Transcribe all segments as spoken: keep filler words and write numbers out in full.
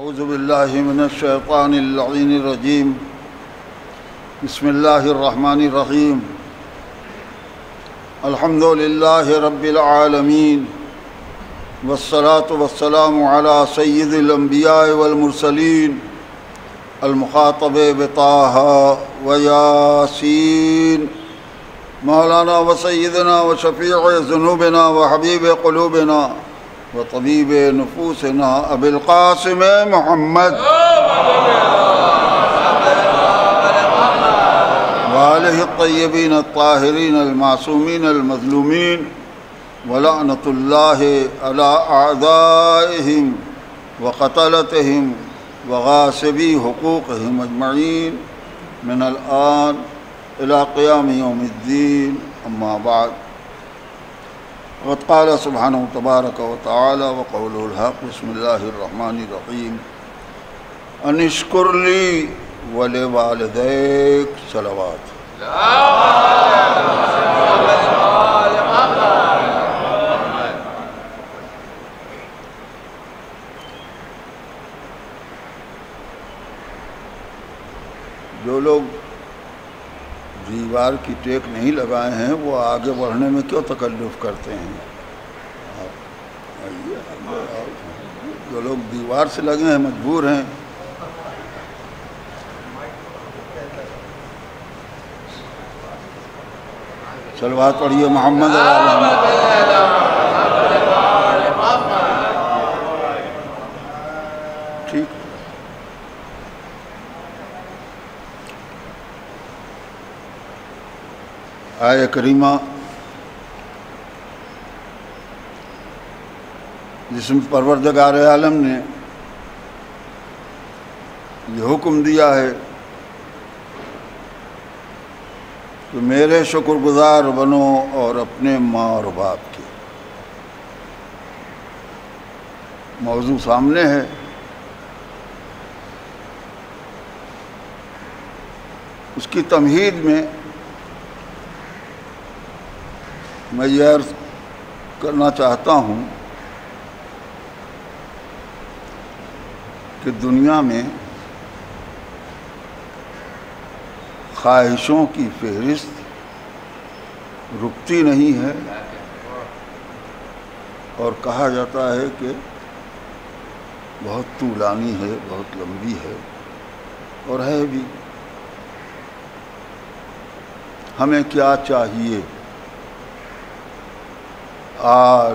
اعوذ باللہ من الشیطان اللعین الرجیم بسم اللہ الرحمن الرحیم الحمد للہ رب العالمین والصلاة والسلام علی سید الانبیاء والمرسلین المخاطب بطہ ویاسین مولانا وسیدنا وشفیع ذنوبنا وحبیب قلوبنا وطبیب نفوسنا ابی القاسم محمد وآلہ الطیبین الطاہرین المعصومین المظلومین ولعنۃ اللہ علی اعدائہم وقتلتہم وغاصبی حقوقہم اجمعین من الآن الى قیام یوم الدین اما بعد وقد قال سبحانہ تبارک و تعالی وقوله الحق بسم اللہ الرحمن الرحیم ان اشکر لی ولوالدیک صلوات جو لوگ دیوار کی ٹیک نہیں لگائے ہیں وہ آگے بڑھنے میں کیوں تکلف کرتے ہیں؟ آئیے آگے آؤ۔ جو لوگ دیوار سے لگے ہیں مجبور ہیں۔ صلوات پڑھیے محمد ٹھیک۔ آیہ کریمہ جس میں پروردگار عالم نے یہ حکم دیا ہے کہ میرے شکر گزار بنو اور اپنے ماں اور باپ کے۔ موضوع سامنے ہے۔ اس کی تمہید میں میں یہ عرض کرنا چاہتا ہوں کہ دنیا میں خواہشوں کی فہرست رکتی نہیں ہے، اور کہا جاتا ہے کہ بہت طولانی ہے، بہت لمبی ہے، اور ہے بھی۔ ہمیں کیا چاہیے؟ آل،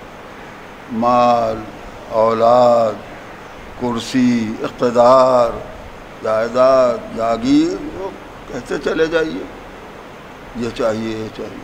مال، اولاد، کرسی، اقتدار، جائیداد، جاگیر، وہ کہتے چلے جائیے یہ چاہیے یہ چاہیے۔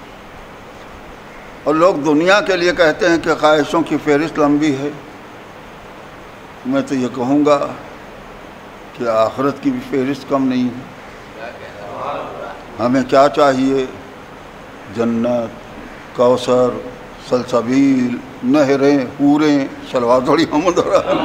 اور لوگ دنیا کے لیے کہتے ہیں کہ خواہشوں کی فہرست لمبی ہے۔ میں تو یہ کہوں گا کہ آخرت کی بھی فہرست کم نہیں ہے۔ ہمیں کیا چاہیے؟ جنت، کوثر، سلسبیل، نہریں، حوریں، صلوات پڑھی محمد۔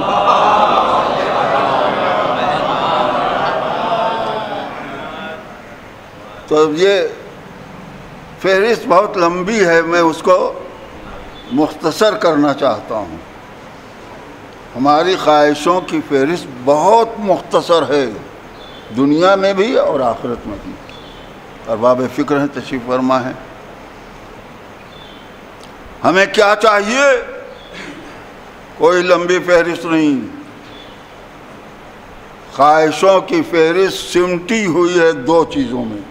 تو یہ فہرست بہت لمبی ہے، میں اس کو مختصر کرنا چاہتا ہوں۔ ہماری خواہشوں کی فہرست بہت مختصر ہے، دنیا میں بھی اور آخرت میں بھی۔ ارباب فکر ہیں، تشریف فرما ہے۔ ہمیں کیا چاہیے؟ کوئی لمبی فہرست نہیں۔ خواہشوں کی فہرست سمٹی ہوئی ہے دو چیزوں میں۔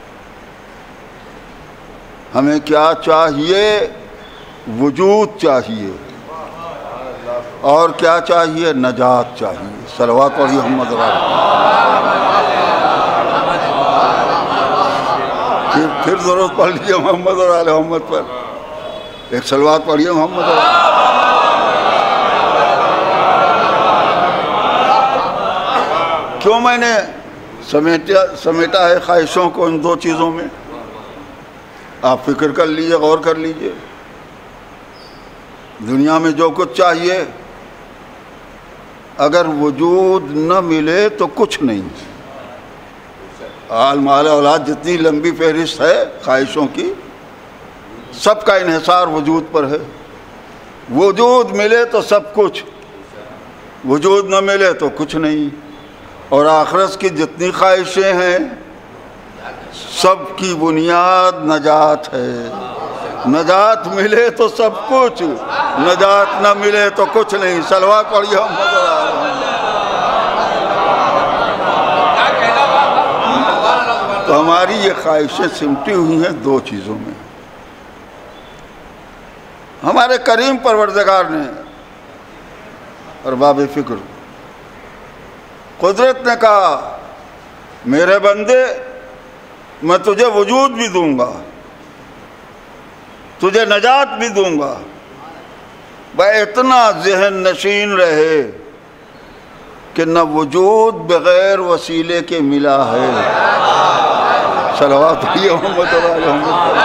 ہمیں کیا چاہیے؟ وجود چاہیے، اور کیا چاہیے؟ نجات چاہیے۔ صلوات پڑھیے محمد پھر پھر ضرورت پڑھ لیجیے محمد اور آل محمد پر۔ ایک صلوات پڑھیے محمد۔ کیوں میں نے سمیٹا سمیٹا ہے خواہشوں کو ان دو چیزوں میں؟ آپ فکر کر لیجئے، غور کر لیجئے۔ دنیا میں جو کچھ چاہیے، اگر وجود نہ ملے تو کچھ نہیں۔ آل مال اولاد جتنی لمبی فہرست ہے خواہشوں کی، سب کا انحصار وجود پر ہے۔ وجود ملے تو سب کچھ، وجود نہ ملے تو کچھ نہیں، اور آخرت کی جتنی خواہشیں ہیں سب کی بنیاد نجات ہے۔ نجات ملے تو سب کچھ، نجات نہ ملے تو کچھ نہیں۔ صلوات پڑھیے محمد صلی اللہ علیہ وسلم۔ تو ہماری یہ خواہشیں سمٹی ہوئی ہیں دو چیزوں میں۔ ہمارے کریم پروردگار نے ارباب فکر قدرت نے کہا میرے بندے میں تجھے وجود بھی دوں گا، تجھے نجات بھی دوں گا، بھائی اتنا ذہن نشین رہے کہ نہ وجود بغیر وسیلے کے ملا ہے۔ صلوات علی محمد علیہ وسلم۔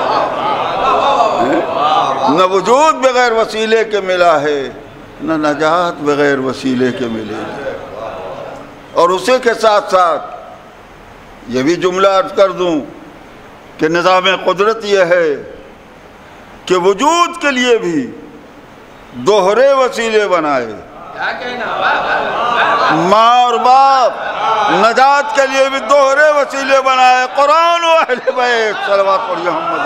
نہ وجود بغیر وسیلے کے ملا ہے، نہ نجات بغیر وسیلے کے ملے گی۔ اور اسی کے ساتھ ساتھ یہ بھی جملہ عرض کر دوں کہ نظام قدرت یہ ہے کہ وجود کے لیے بھی دوہرے وسیلے بنائے، ماں اور باپ، نجات کے لیے بھی دوہرے وسیلے بنائے، قرآن و اہل بیت۔ صلوات پڑھیے محمد۔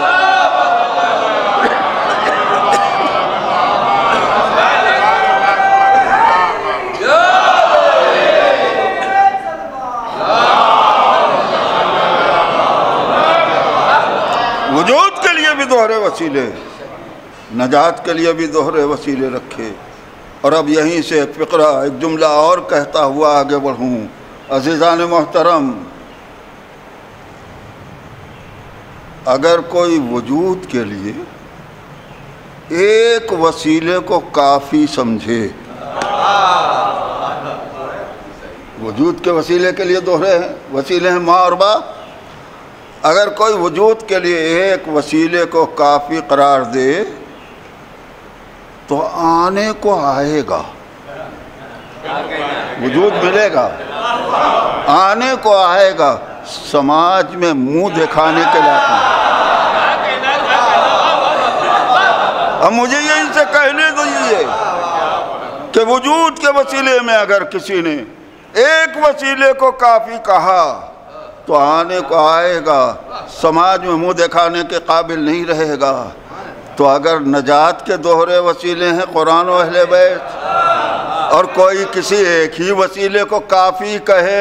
وجود کے لیے بھی دوہرے وسیلے، نجات کے لیے بھی دوہرے وسیلے رکھے۔ اور اب یہیں سے ایک فقرہ، ایک جملہ اور کہتا ہوا آگے بڑھوں۔ عزیزان محترم، اگر کوئی وجود کے لیے ایک وسیلے کو کافی سمجھے، وجود کے وسیلے کے لیے دوہرے ہیں وسیلے ہیں ماں اور باپ، اگر کوئی وجود کے لیے ایک وسیلے کو کافی قرار دے تو آنے کو آئے گا، وجود ملے گا، آنے کو آئے گا، سماج میں منہ دکھانے کے لائق نہیں۔ اب مجھے یہیں سے کہنے دیجیے کہ وجود کے وسیلے میں اگر کسی نے ایک وسیلے کو کافی کہا تو آنے کو آئے گا، سماج میں منہ دکھانے کے قابل نہیں رہے گا۔ تو اگر نجات کے دوہرے وسیلے ہیں قرآن و اہل بیت، اور کوئی کسی ایک ہی وسیلے کو کافی کہے،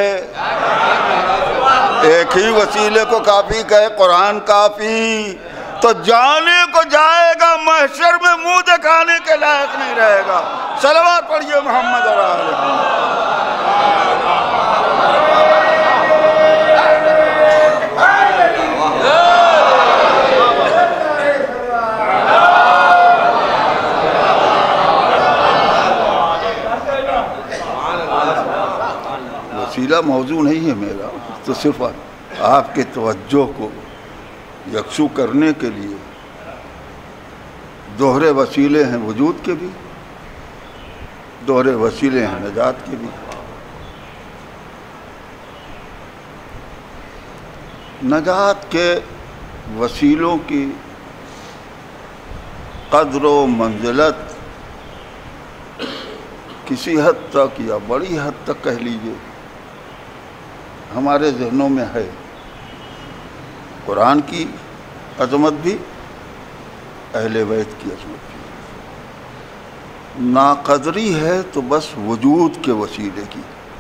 ایک ہی وسیلے کو کافی کہے قرآن کافی، تو جانے کو جائے گا، محشر میں منہ دکھانے کے لائق نہیں رہے گا۔ صلوات پڑھیے محمد اور آل محمد۔ وسیلہ موضوع نہیں ہے میرا، تو صرف آپ کے توجہ کو یکسو کرنے کے لیے دوہرے وسیلے ہیں وجود کے بھی، دوہرے وسیلے ہیں نجات کے بھی۔ نجات کے وسیلوں کی قدر و منزلت کسی حد تک یا بڑی حد تک کہہ لیجئے ہمارے ذہنوں میں ہے۔ قرآن کی عظمت بھی، اہل بیت کی عظمت بھی۔ ناقدری ہے تو بس وجود کے وسیلے کی۔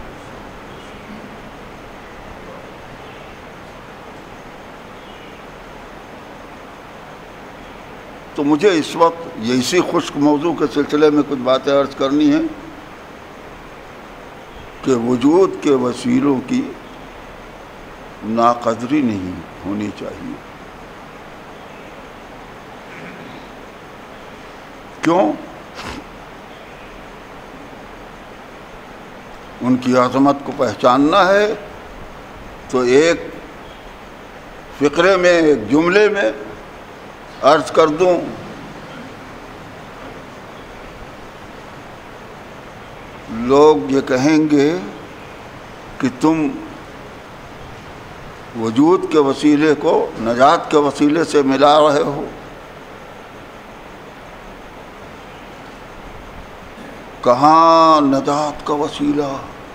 تو مجھے اس وقت یہ اسی خشک موضوع کے سلسلے میں کچھ باتیں عرض کرنی ہیں کہ وجود کے وسیلوں کی ناقدری نہیں ہونی چاہیے۔ کیوں؟ ان کی عظمت کو پہچاننا ہے تو ایک فقرے میں، ایک جملے میں عرض کر دوں، لوگ یہ کہیں گے کہ تم وجود کے وسیلے کو نجات کے وسیلے سے ملا رہے ہو۔ کہاں نجات کا وسیلہ،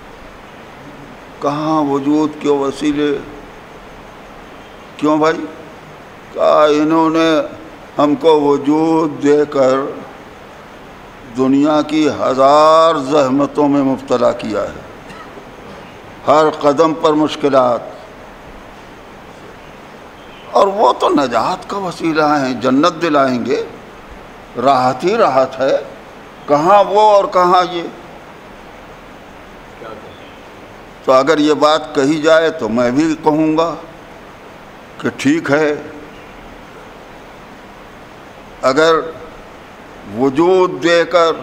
کہاں وجود کے وسیلے؟ کیوں بھائی؟ کہا انہوں نے ہم کو وجود دے کر دنیا کی ہزار زحمتوں میں مبتلا کیا ہے، ہر قدم پر مشکلات، اور وہ تو نجات کا وسیلہ ہیں، جنت دلائیں گے، راحت ہی راحت ہے، کہاں وہ اور کہاں یہ؟ تو اگر یہ بات کہی جائے تو میں بھی کہوں گا کہ ٹھیک ہے، اگر وجود دے کر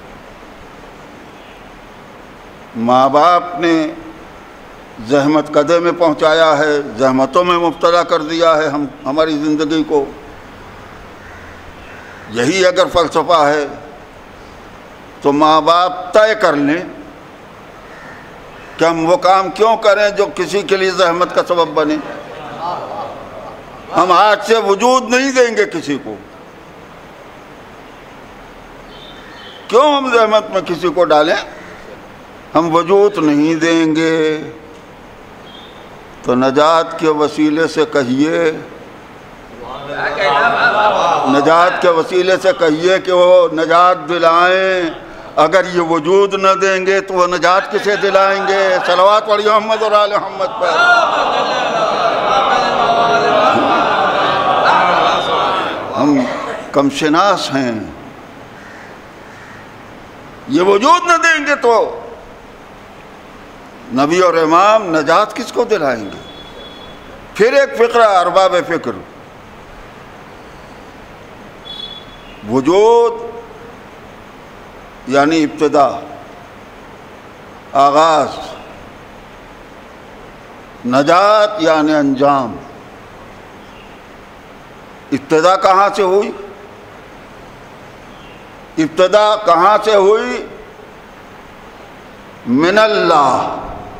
ماں باپ نے زحمت قدے میں پہنچایا ہے، زحمتوں میں مبتلا کر دیا ہے ہم ہماری زندگی کو، یہی اگر فلسفہ ہے تو ماں باپ طے کر لیں کہ ہم وہ کام کیوں کریں جو کسی کے لیے زحمت کا سبب بنے۔ ہم آج سے وجود نہیں دیں گے کسی کو، کیوں ہم زحمت میں کسی کو ڈالیں؟ ہم وجود نہیں دیں گے، تو نجات کے وسیلے سے کہیے، نجات کے وسیلے سے کہیے کہ وہ نجات دلائیں۔ اگر یہ وجود نہ دیں گے تو وہ نجات کسے دلائیں گے؟ صلوات پڑھیے محمد اور آل محمد پر۔ ہم کم شناس ہیں، یہ وجود نہ دیں گے تو نبی اور امام نجات کس کو دلائیں گے؟ پھر ایک فقرہ ارباب فکر، وجود یعنی ابتدا، آغاز، نجات یعنی انجام۔ ابتدا کہاں سے ہوئی؟ ابتدا کہاں سے ہوئی؟ من اللہ۔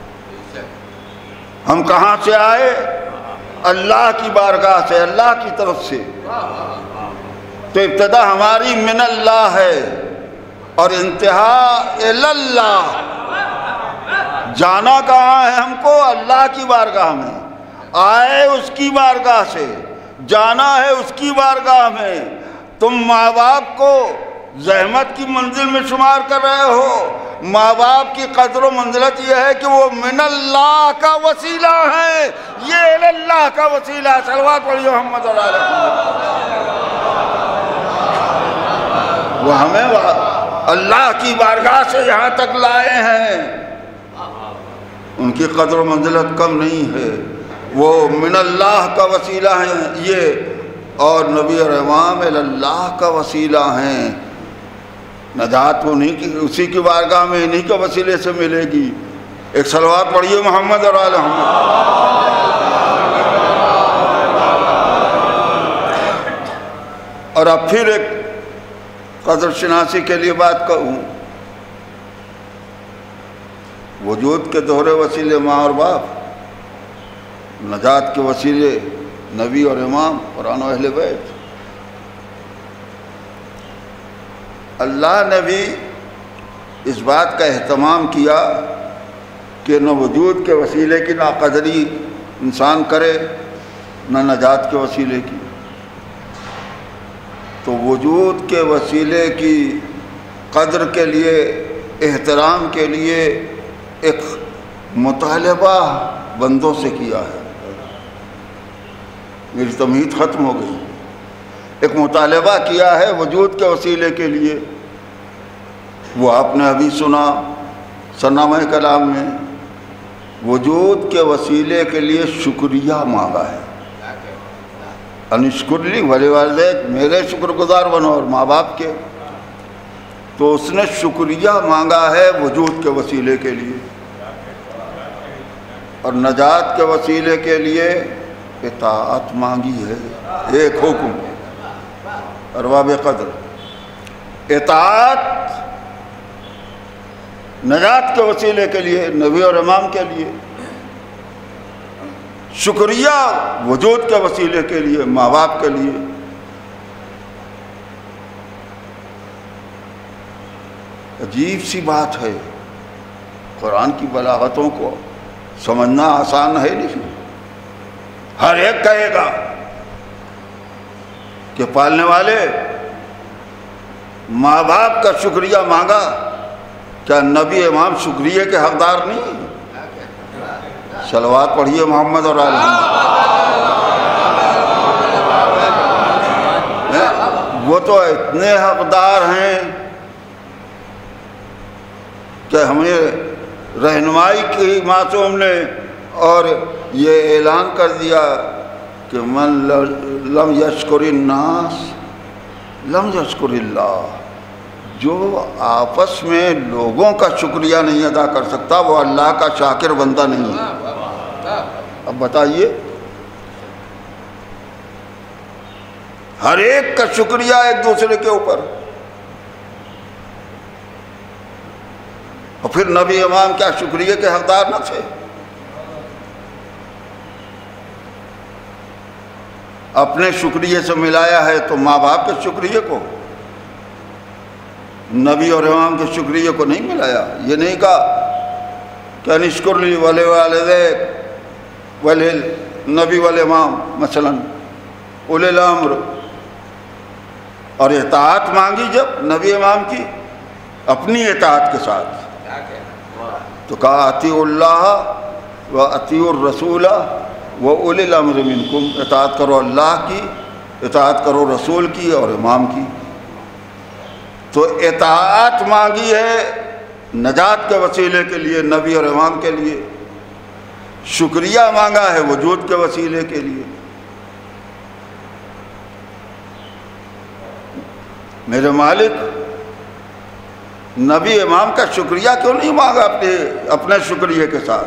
ہم کہاں سے آئے؟ اللہ کی بارگاہ سے، اللہ کی طرف سے۔ تو ابتدا ہماری من اللہ ہے اور انتہا اللہ۔ جانا کہاں ہے ہم کو؟ اللہ کی بارگاہ میں۔ آئے اس کی بارگاہ سے، جانا ہے اس کی بارگاہ میں۔ تم ماں باپ کو زحمت کی منزل میں شمار کر رہے ہو، ماں باپ کی قدر و منزلت یہ ہے کہ وہ من اللہ کا وسیلہ ہے، یہ اللہ کا وسیلہ ہے۔ صلوات پڑھیے محمد اور آل محمد۔ وہ ہمیں اللہ کی بارگاہ سے یہاں تک لائے ہیں، ان کی قدر و منزلت کم نہیں ہے، وہ من اللہ کا وسیلہ ہیں یہ، اور نبی اور امام اللہ کا وسیلہ ہیں۔ نجات وہ نہیں کی اسی کی بارگاہ میں انہی کے وسیلے سے ملے گی۔ ایک صلوات پڑھیے محمد اور آل محمد۔ اور اب پھر ایک قدر شناسی کے لیے بات کہوں، وجود کے دوہرے وسیلے ماں اور باپ، نجات کے وسیلے نبی اور امام، قرآن و اہل بیت۔ اللہ نے بھی اس بات کا اہتمام کیا کہ نہ وجود کے وسیلے کی ناقدری انسان کرے، نہ نجات کے وسیلے کی۔ تو وجود کے وسیلے کی قدر کے لیے، احترام کے لیے ایک مطالبہ بندوں سے کیا ہے۔ میری تمہید ختم ہو گئی۔ ایک مطالبہ کیا ہے وجود کے وسیلے کے لیے، وہ آپ نے ابھی سنا سنامہ کلام میں، وجود کے وسیلے کے لیے شکریہ مانگا ہے۔ انشکر لی ولی والدیک، میرے شکر گزار بنو، اور ماں باپ کے۔ تو اس نے شکریہ مانگا ہے وجود کے وسیلے کے لیے، اور نجات کے وسیلے کے لیے اطاعت مانگی ہے۔ ایک حکم ارباب قدر، اطاعت نجات کے وسیلے کے لیے نبی اور امام کے لیے، شکریہ وجود کے وسیلے کے لیے ماں باپ کے لیے۔ عجیب سی بات ہے، قرآن کی بلاغتوں کو سمجھنا آسان ہے نہیں۔ ہر ایک کہے گا کہ پالنے والے ماں باپ کا شکریہ مانگا، کیا نبی امام شکریہ کے حقدار نہیں؟ صلوات پڑھیے محمد اور آل محمد۔ وہ تو اتنے حقدار ہیں کہ ہمیں رہنمائی کی معصوم نے اور یہ اعلان کر دیا کہ من لم یشکر الناس لم یشکر اللہ، جو آپس میں لوگوں کا شکریہ نہیں ادا کر سکتا وہ اللہ کا شاکر بندہ نہیں ہے۔ اب بتائیے، ہر ایک کا شکریہ ایک دوسرے کے اوپر، اور پھر نبی امام کیا شکریہ کے حقدار نہ تھے؟ اپنے شکریہ سے ملایا ہے تو ماں باپ کے شکریہ کو، نبی اور امام کے شکریہ کو نہیں ملایا۔ یہ نہیں کہا کہ نشکر لی ولی والدیک ولی نبی والامام مثلا اولی الامر، اور اطاعت مانگی جب نبی امام کی اپنی اطاعت کے ساتھ، تو کہا اطیعوا اللہ و اطیعوا الرسول و اولی الامر منکم، اطاعت کرو اللہ کی، اطاعت کرو رسول کی اور امام کی۔ تو اطاعت مانگی ہے نجات کے وسیلے کے لیے نبی اور امام کے لیے، شکریہ مانگا ہے وجود کے وسیلے کے لیے۔ میرے مالک نبی امام کا شکریہ کیوں نہیں مانگا اپنے اپنے شکریہ کے ساتھ؟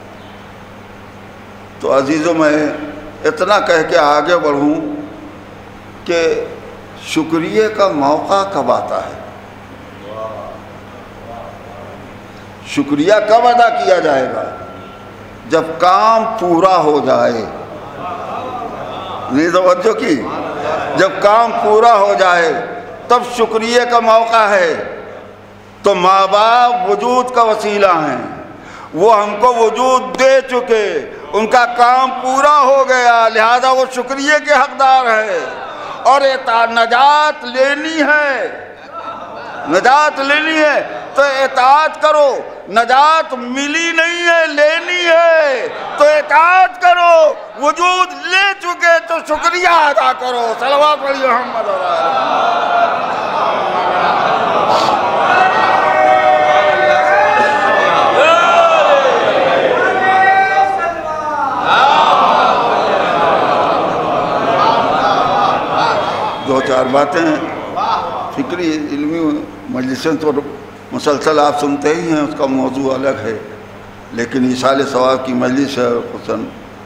تو عزیزوں، میں اتنا کہہ کے آگے بڑھوں کہ شکریہ کا موقع کب آتا ہے، شکریہ کب ادا کیا جائے گا؟ جب کام پورا ہو جائے۔ نہیں توجہ کی؟ جب کام پورا ہو جائے تب شکریہ کا موقع ہے۔ تو ماں باپ وجود کا وسیلہ ہیں، وہ ہم کو وجود دے چکے، ان کا کام پورا ہو گیا، لہذا وہ شکریہ کے حقدار ہے۔ اور نجات لینی ہے، نجات لینی ہے تو اطاعت کرو۔ نجات ملی نہیں ہے، لینی ہے تو اطاعت کرو۔ وجود لے چکے تو شکریہ ادا کرو۔ صلوات پڑھیے محمد اور دو چار باتیں فکری علمی مجلسیں تو مسلسل آپ سنتے ہی ہیں، اس کا موضوع الگ ہے، لیکن ایصال ثواب کی مجلس ہے، خصوصاً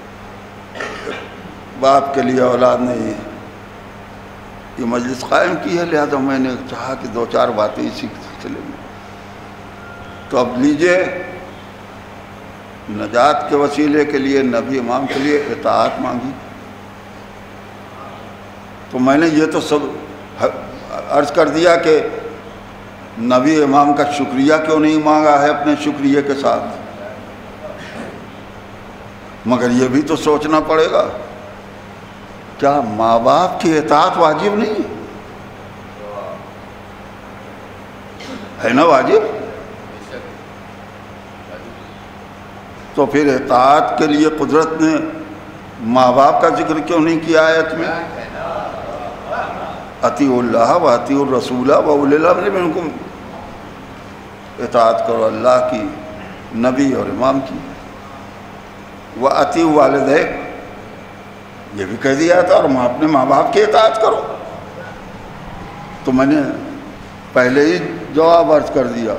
باپ کے لیے اولاد نے یہ مجلس قائم کی ہے، لہذا میں نے چاہا کہ دو چار باتیں اسی سلسلے میں۔ تو اب لیجئے، نجات کے وسیلے کے لیے نبی امام کے لیے اطاعت مانگی، تو میں نے یہ تو سب عرض کر دیا کہ نبی امام کا شکریہ کیوں نہیں مانگا ہے اپنے شکریہ کے ساتھ، مگر یہ بھی تو سوچنا پڑے گا، کیا ماں باپ کی اطاعت واجب نہیں ہے نا؟ واجب۔ تو پھر اطاعت کے لیے قدرت نے ماں باپ کا ذکر کیوں نہیں کیا آیت میں؟ اطیعوا اللہ و اطیعوا الرسول و اولی الامر منکم، اطاعت کرو اللہ کی، نبی اور امام کی۔ وَأَطِیعُوا وَالِدَیک، یہ بھی کہہ دیا تھا، اور اپنے ماں باپ کی اطاعت کرو۔ تو میں نے پہلے ہی جواب عرض کر دیا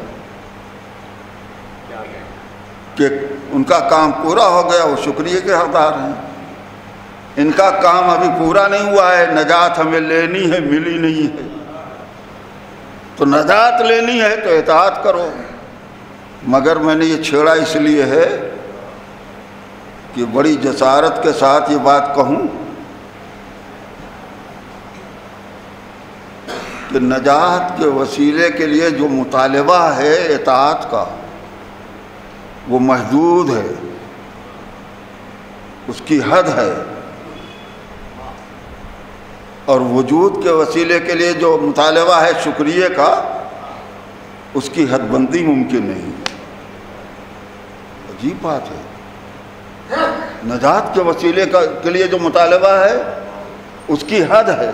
کہ ان کا کام پورا ہو گیا، وہ شکریہ کے حقدار ہیں۔ ان کا کام ابھی پورا نہیں ہوا ہے، نجات ہمیں لینی ہے، ملی نہیں ہے، تو نجات لینی ہے تو اطاعت کرو۔ مگر میں نے یہ چھیڑا اس لیے ہے کہ بڑی جسارت کے ساتھ یہ بات کہوں کہ نجات کے وسیلے کے لیے جو مطالبہ ہے اطاعت کا وہ محدود ہے، اس کی حد ہے، اور وجود کے وسیلے کے لیے جو مطالبہ ہے شکریہ کا، اس کی حد بندی ممکن نہیں۔ عجیب بات ہے، نجات کے وسیلے کا کے لیے جو مطالبہ ہے اس کی حد ہے،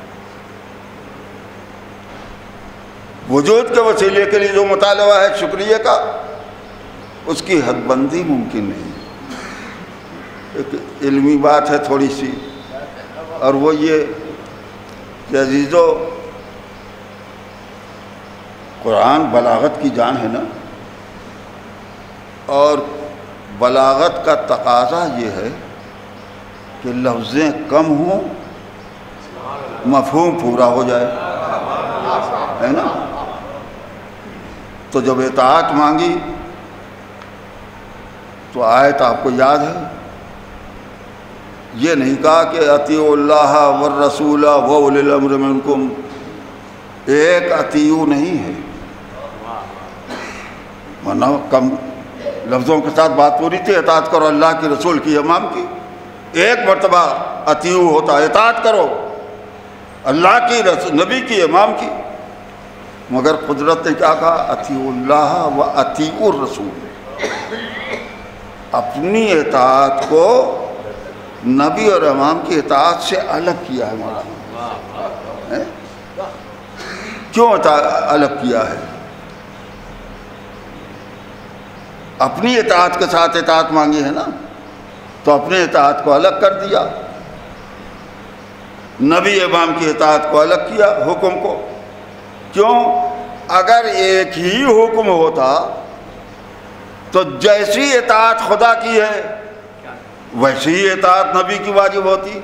وجود کے وسیلے کے لیے جو مطالبہ ہے شکریہ کا، اس کی حد بندی ممکن نہیں۔ ایک علمی بات ہے تھوڑی سی، اور وہ یہ کہ عزیزو، قرآن بلاغت کی جان ہے نا، اور بلاغت کا تقاضا یہ ہے کہ لفظیں کم ہوں، مفہوم پورا ہو جائے، ہے نا؟ تو جب اطاعت مانگی تو آیت آپ کو یاد ہے، یہ نہیں کہا کہ اطیعوا اللہ والرسول واولی الامر منکم، ایک اطیعوا نہیں ہے، ورنہ کم لفظوں کے ساتھ بات پوری تھی، اطاعت کرو اللہ کی، رسول کی، امام کی، ایک مرتبہ اطیعوا ہوتا، اطاعت کرو اللہ کی، نبی کی، امام کی، مگر قدرت نے کیا کہا؟ اطیعوا اللہ و اطیعوا الرسول، اپنی اطاعت کو نبی اور امام کی اطاعت سے الگ کیا ہے۔ مولانا کیوں الگ کیا ہے؟ اپنی اطاعت کے ساتھ اطاعت مانگی ہے نا، تو اپنے اطاعت کو الگ کر دیا، نبی امام کی اطاعت کو الگ کیا، حکم کو۔ کیوں؟ اگر ایک ہی حکم ہوتا تو جیسی اطاعت خدا کی ہے ویسی ہی اطاعت نبی کی واجب ہوتی۔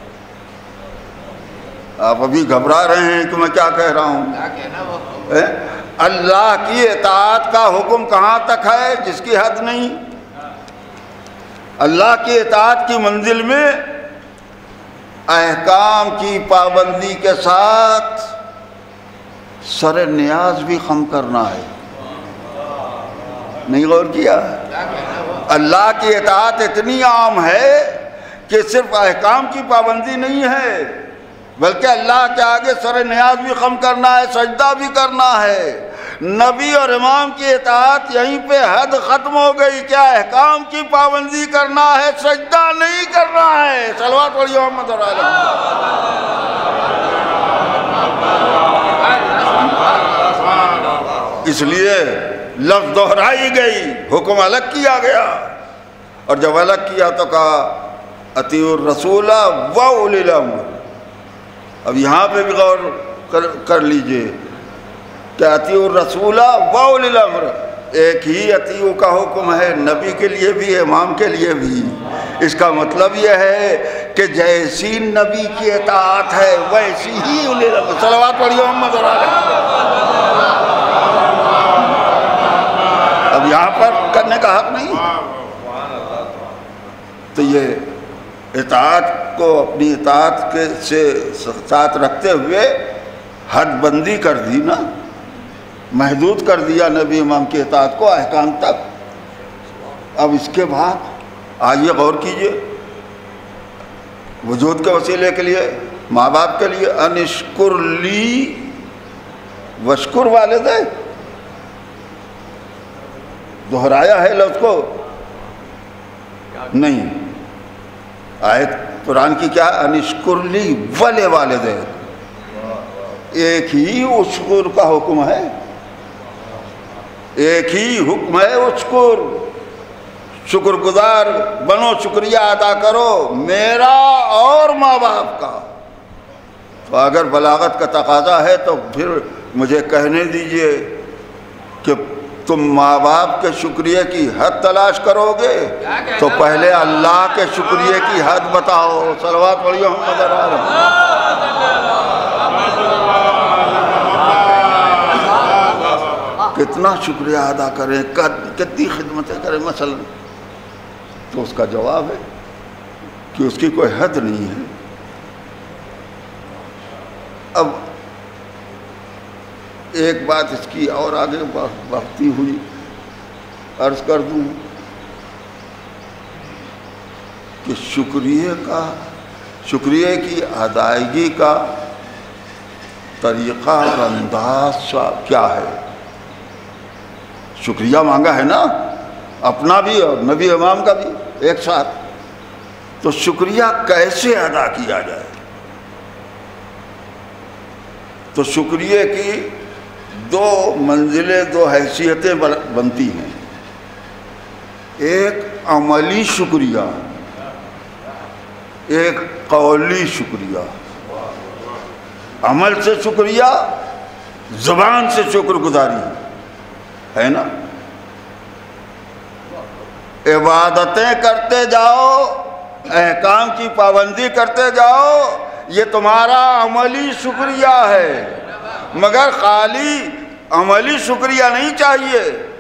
آپ ابھی گھبرا رہے ہیں کہ میں کیا کہہ رہا ہوں؟ اللہ کی اطاعت کا حکم کہاں تک ہے جس کی حد نہیں؟ اللہ کی اطاعت کی منزل میں احکام کی پابندی کے ساتھ سر نیاز بھی خم کرنا ہے۔ نہیں غور کیا؟ اللہ کی اطاعت اتنی عام ہے کہ صرف احکام کی پابندی نہیں ہے، بلکہ اللہ کے آگے سر نیاز بھی خم کرنا ہے، سجدہ بھی کرنا ہے۔ نبی اور امام کی اطاعت یہیں پہ حد ختم ہو گئی، کیا احکام کی پابندی کرنا ہے، سجدہ نہیں کرنا ہے۔ صلوات پڑھیے محمد اور آل محمد۔ اس لیے لفظ دہرائی گئی، حکم الگ کیا گیا، اور جب الگ کیا تو کہا اطیعوا الرسول و اولی الامر۔ اب یہاں پہ بھی غور کر, کر لیجئے کہ اطیعوا الرسول و اولی الامر، ایک ہی اطیعوا کا حکم ہے، نبی کے لیے بھی، امام کے لیے بھی۔ اس کا مطلب یہ ہے کہ جیسی نبی کی اطاعت ہے ویسی ہی اولی الامر۔ صلوات پڑھیے محمد اور آل محمد۔ اب یہاں پر کرنے کا حق نہیں۔ تو یہ اطاعت کو اپنی اطاعت کے سے ساتھ رکھتے ہوئے حد بندی کر دی نا، محدود کر دیا نبی امام کی اطاعت کو احکام تک۔ اب اس کے بعد آئیے غور کیجئے، وجود کے وسیلے کے لیے، ماں باپ کے لیے، انشکر لی وشکر والدے، دہرایا ہے لفظ کو؟ نہیں، آیت قرآن کی کیا؟ انشکر لی ولی والدے، ایک ہی اشکر کا حکم ہے، ایک ہی حکم ہے اشکر، شکر گزار بنو، شکریہ ادا کرو میرا اور ماں باپ کا۔ تو اگر بلاغت کا تقاضا ہے تو پھر مجھے کہنے دیجئے کہ تم ماں باپ کے شکریہ کی حد تلاش کرو گے تو پہلے اللہ کے شکریہ کی حد بتاؤ۔ صلوات پڑھیے محمد اور آل محمد۔ کتنا شکریہ ادا کریں، کتنی خدمتیں کریں مثلا، تو اس کا جواب ہے کہ اس کی کوئی حد نہیں ہے۔ اب ایک بات اس کی اور آگے بڑھتی ہوئی عرض کر دوں کہ شکریہ کا شکریہ کی ادائیگی کا طریقہ اور انداز کیا ہے. شکریہ مانگا ہے نا اپنا بھی اور نبی امام کا بھی ایک ساتھ, تو شکریہ کیسے ادا کیا جائے؟ تو شکریہ کی دو منزلیں, دو حیثیتیں بنتی ہیں. ایک عملی شکریہ, ایک قولی شکریہ. عمل سے شکریہ, زبان سے شکر گزاری ہے نا. عبادتیں کرتے جاؤ, احکام کی پابندی کرتے جاؤ, یہ تمہارا عملی شکریہ ہے. مگر خالی عملی شکریہ نہیں چاہیے,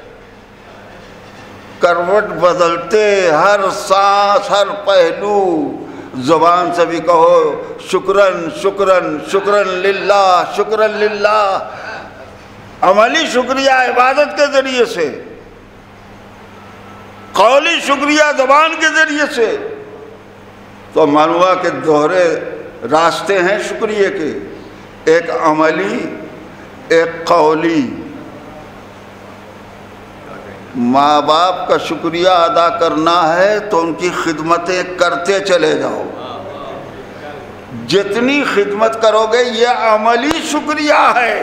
کروٹ بدلتے ہر سانس ہر پہلو زبان سے بھی کہو شکرن شکرن شکرن للہ شکرن للہ. عملی شکریہ عبادت کے ذریعے سے, قولی شکریہ زبان کے ذریعے سے. تو معلوم ہوا کہ دوہرے راستے ہیں شکریہ کے, ایک عملی ایک قولی. ماں باپ کا شکریہ ادا کرنا ہے تو ان کی خدمتیں کرتے چلے جاؤ. جتنی خدمت کرو گے یہ عملی شکریہ ہے,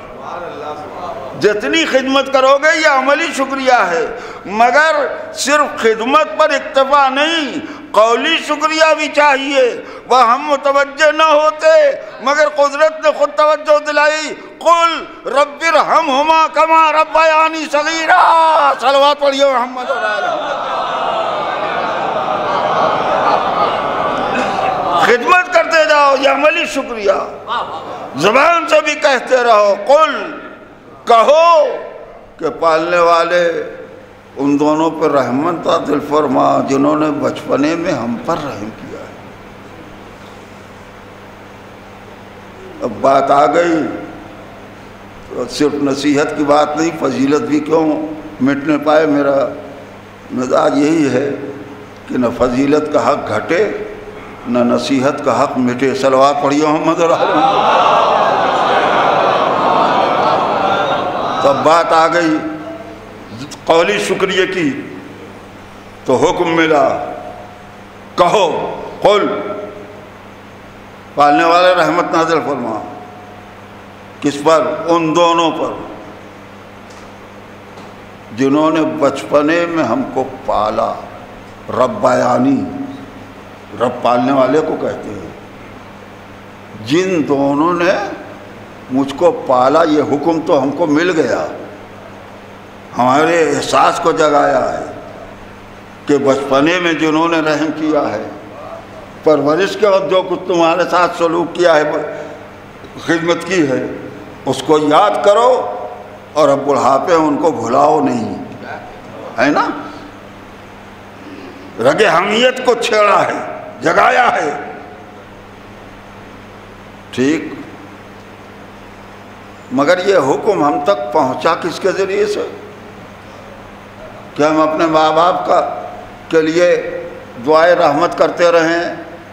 جتنی خدمت کرو گے یہ عملی شکریہ ہے. مگر صرف خدمت پر اکتفا نہیں, قولی شکریہ بھی چاہیے. وہ ہم متوجہ نہ ہوتے مگر قدرت نے خود توجہ دلائی. قل رب ارحمہما کما ربیانی صغیرا. صلوات پڑھیے محمد اور آل محمد. خدمت کرتے جاؤ, یہ عملی شکریہ. زبان سے بھی کہتے رہو, قل کہو کہ پالنے والے ان دونوں پر رحمت عطا فرما جنہوں نے بچپنے میں ہم پر رحم کیا ہے. اب بات آ گئی تو صرف نصیحت کی بات نہیں, فضیلت بھی کیوں مٹنے پائے. میرا مزاج یہی ہے کہ نہ فضیلت کا حق گھٹے نہ نصیحت کا حق مٹے. صلوات پڑھیے محمد اور آل محمد. تب بات آ گئی قولی شکریہ کی تو حکم ملا, کہو قل پالنے والے رحمت نازل فرما. کس پر؟ ان دونوں پر جنہوں نے بچپنے میں ہم کو پالا. ربیانی, رب پالنے والے کو کہتے ہیں. جن دونوں نے مجھ کو پالا, یہ حکم تو ہم کو مل گیا, ہمارے احساس کو جگایا ہے کہ بچپنے میں جنہوں نے رحم کیا ہے, پرورش کے وقت جو کچھ تمہارے ساتھ سلوک کیا ہے, خدمت کی ہے, اس کو یاد کرو اور اب بڑھاپے ان کو بھلاؤ نہیں, ہے نا. رگ حمیت کو چھیڑا ہے, جگایا ہے. ٹھیک, مگر یہ حکم ہم تک پہنچا کس کے ذریعے سے؟ کہ ہم اپنے ماں باپ کا کے لیے دعائے رحمت کرتے رہیں,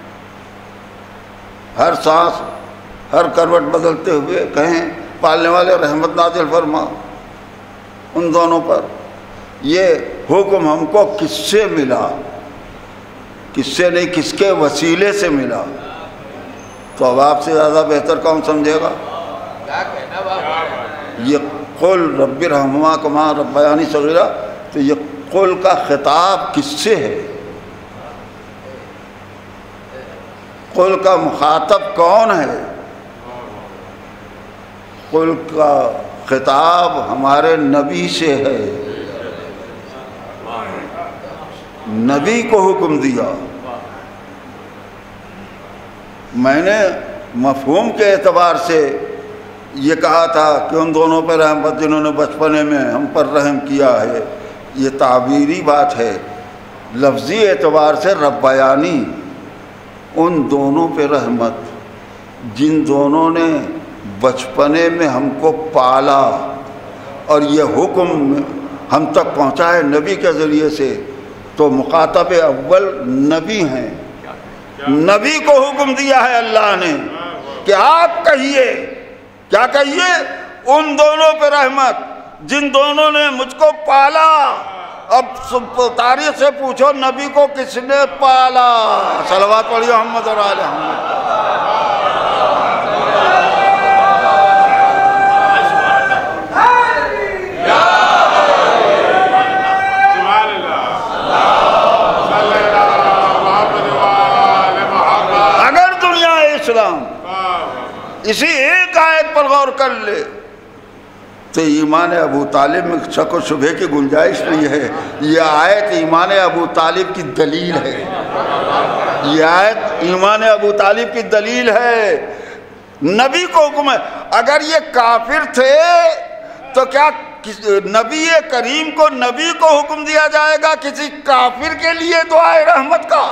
ہر سانس ہر کروٹ بدلتے ہوئے کہیں پالنے والے رحمت نازل فرما ان دونوں پر. یہ حکم ہم کو کس سے ملا؟ کس سے نہیں, کس کے وسیلے سے ملا؟ تو اب آپ سے زیادہ بہتر کون سمجھے گا؟ یہ قل رب ارحمہما کما ربیانی صغیرا, تو یہ قل کا خطاب کس سے ہے؟ قل کا مخاطب کون ہے؟ قل کا خطاب ہمارے نبی سے ہے. نبی کو حکم دیا. میں نے مفہوم کے اعتبار سے یہ کہا تھا کہ ان دونوں پر رحمت جنہوں نے بچپنے میں ہم پر رحم کیا ہے, یہ تعبیری بات ہے. لفظی اعتبار سے ربیانی, ان دونوں پہ رحمت جن دونوں نے بچپنے میں ہم کو پالا اور یہ حکم ہم تک پہنچائے نبی کے ذریعے سے، تو مخاطب اول نبی ہیں۔ نبی کو حکم دیا ہے اللہ نے کہ آپ کہیے، کیا کہیے؟ ان دونوں پہ رحمت جن دونوں نے مجھ کو پالا۔ اب تاریخ سے پوچھو نبی کو کس نے پالا؟ صلوات پڑھیے محمد اور آل محمد۔ اگر دنیا اسلام اسی ایک آیت پر غور کر لے تو ایمان ابو طالب میں شک و شبہ کی گنجائش نہیں ہے۔ یہ آیت ایمان ابو طالب کی دلیل ہے، یہ آیت ایمان ابو طالب کی دلیل ہے۔ نبی کو حکم ہے۔ اگر یہ کافر تھے تو کیا نبی کریم کو نبی کو حکم دیا جائے گا کسی کافر کے لیے دعائے رحمت کا؟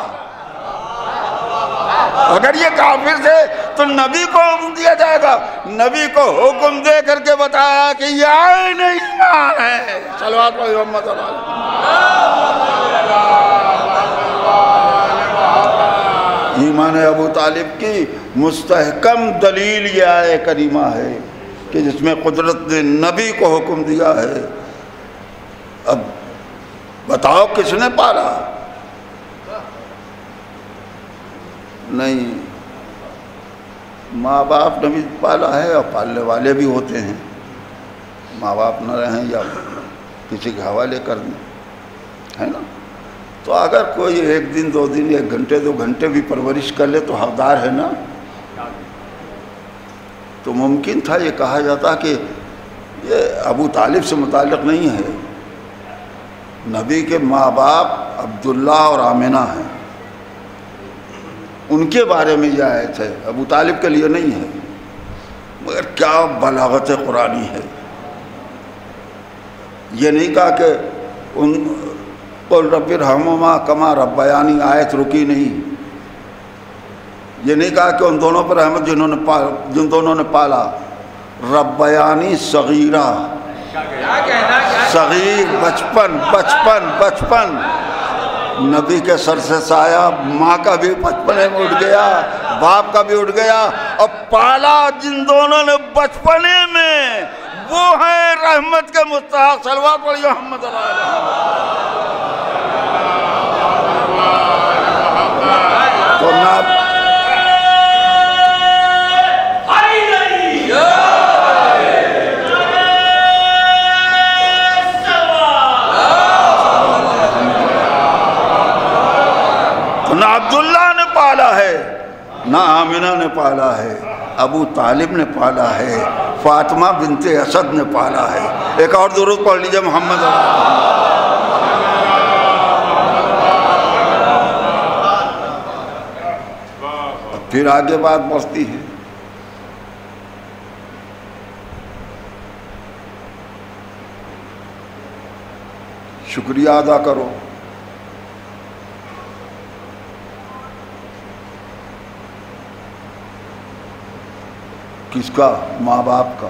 اگر یہ کافر تھے تو نبی کو حکم دیا جائے گا۔ نبی کو حکم دے کر کے بتایا کہ یہ عین ایمان ہے۔ صلوات پڑھیے محمد صلی اللہ علیہ وسلم۔ ایمان ابو طالب کی مستحکم دلیل یہ آیہ کریمہ ہے کہ جس میں قدرت نے نبی کو حکم دیا ہے۔ اب بتاؤ کس نے پالا؟ نہیں، ماں باپ نے بھی پالا ہے اور پالنے والے بھی ہوتے ہیں۔ ماں باپ نہ رہیں یا کسی کے حوالے کر دیں، ہے نا؟ تو اگر کوئی ایک دن دو دن ایک گھنٹے دو گھنٹے بھی پرورش کر لے تو حقدار ہے نا۔ تو ممکن تھا یہ کہا جاتا کہ یہ ابو طالب سے متعلق نہیں ہے، نبی کے ماں باپ عبداللہ اور آمنہ ہیں، ان کے بارے میں یہ آیت ہے، ابو طالب کے لیے نہیں ہے۔ مگر کیا بلاغت قرآنی ہے! یہ نہیں کہا کہ ان قل رب ارحمہما کما ربیانی، آیت رکی نہیں۔ یہ نہیں کہا کہ ان دونوں پر رحمت جنہوں نے پالا، جن دونوں نے پالا۔ ربیانی صغیرہ، صغیر بچپن بچپن بچپن نبی کے سر سے سایہ ماں کا بھی بچپنے میں اٹھ گیا، باپ کا بھی اٹھ گیا، اور پالا جن دونوں نے بچپنے میں وہ ہیں رحمت کے مستحق۔ صلوات پڑھیے محمد صلی اللہ علیہ وسلم۔ تو نہ نہ عبداللہ نے پالا ہے، نہ آمنہ نے پالا ہے، ابو طالب نے پالا ہے، فاطمہ بنت اسد نے پالا ہے۔ ایک اور درود پڑھ لیجئے محمد۔ پھر آگے بات بڑھتی ہے۔ شکریہ ادا کرو۔ کس کا؟ ماں باپ کا۔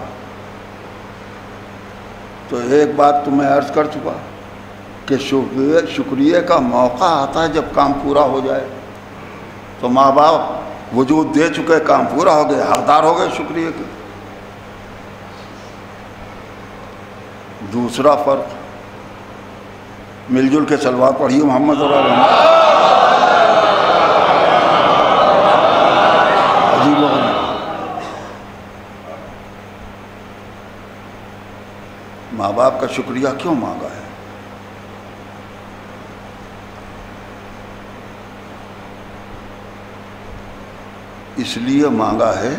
تو ایک بات تو میں عرض کر چکا کہ شکریہ شکریہ کا موقع آتا ہے جب کام پورا ہو جائے۔ تو ماں باپ وجود دے چکے، کام پورا ہو گیا، حقدار ہو گئے شکریہ کے۔ دوسرا فرق، مل جل کے صلوات پڑھیے محمد اور آل محمد۔ عجیب و غریب، ماں باپ کا شکریہ کیوں مانگا ہے؟ اس لیے مانگا ہے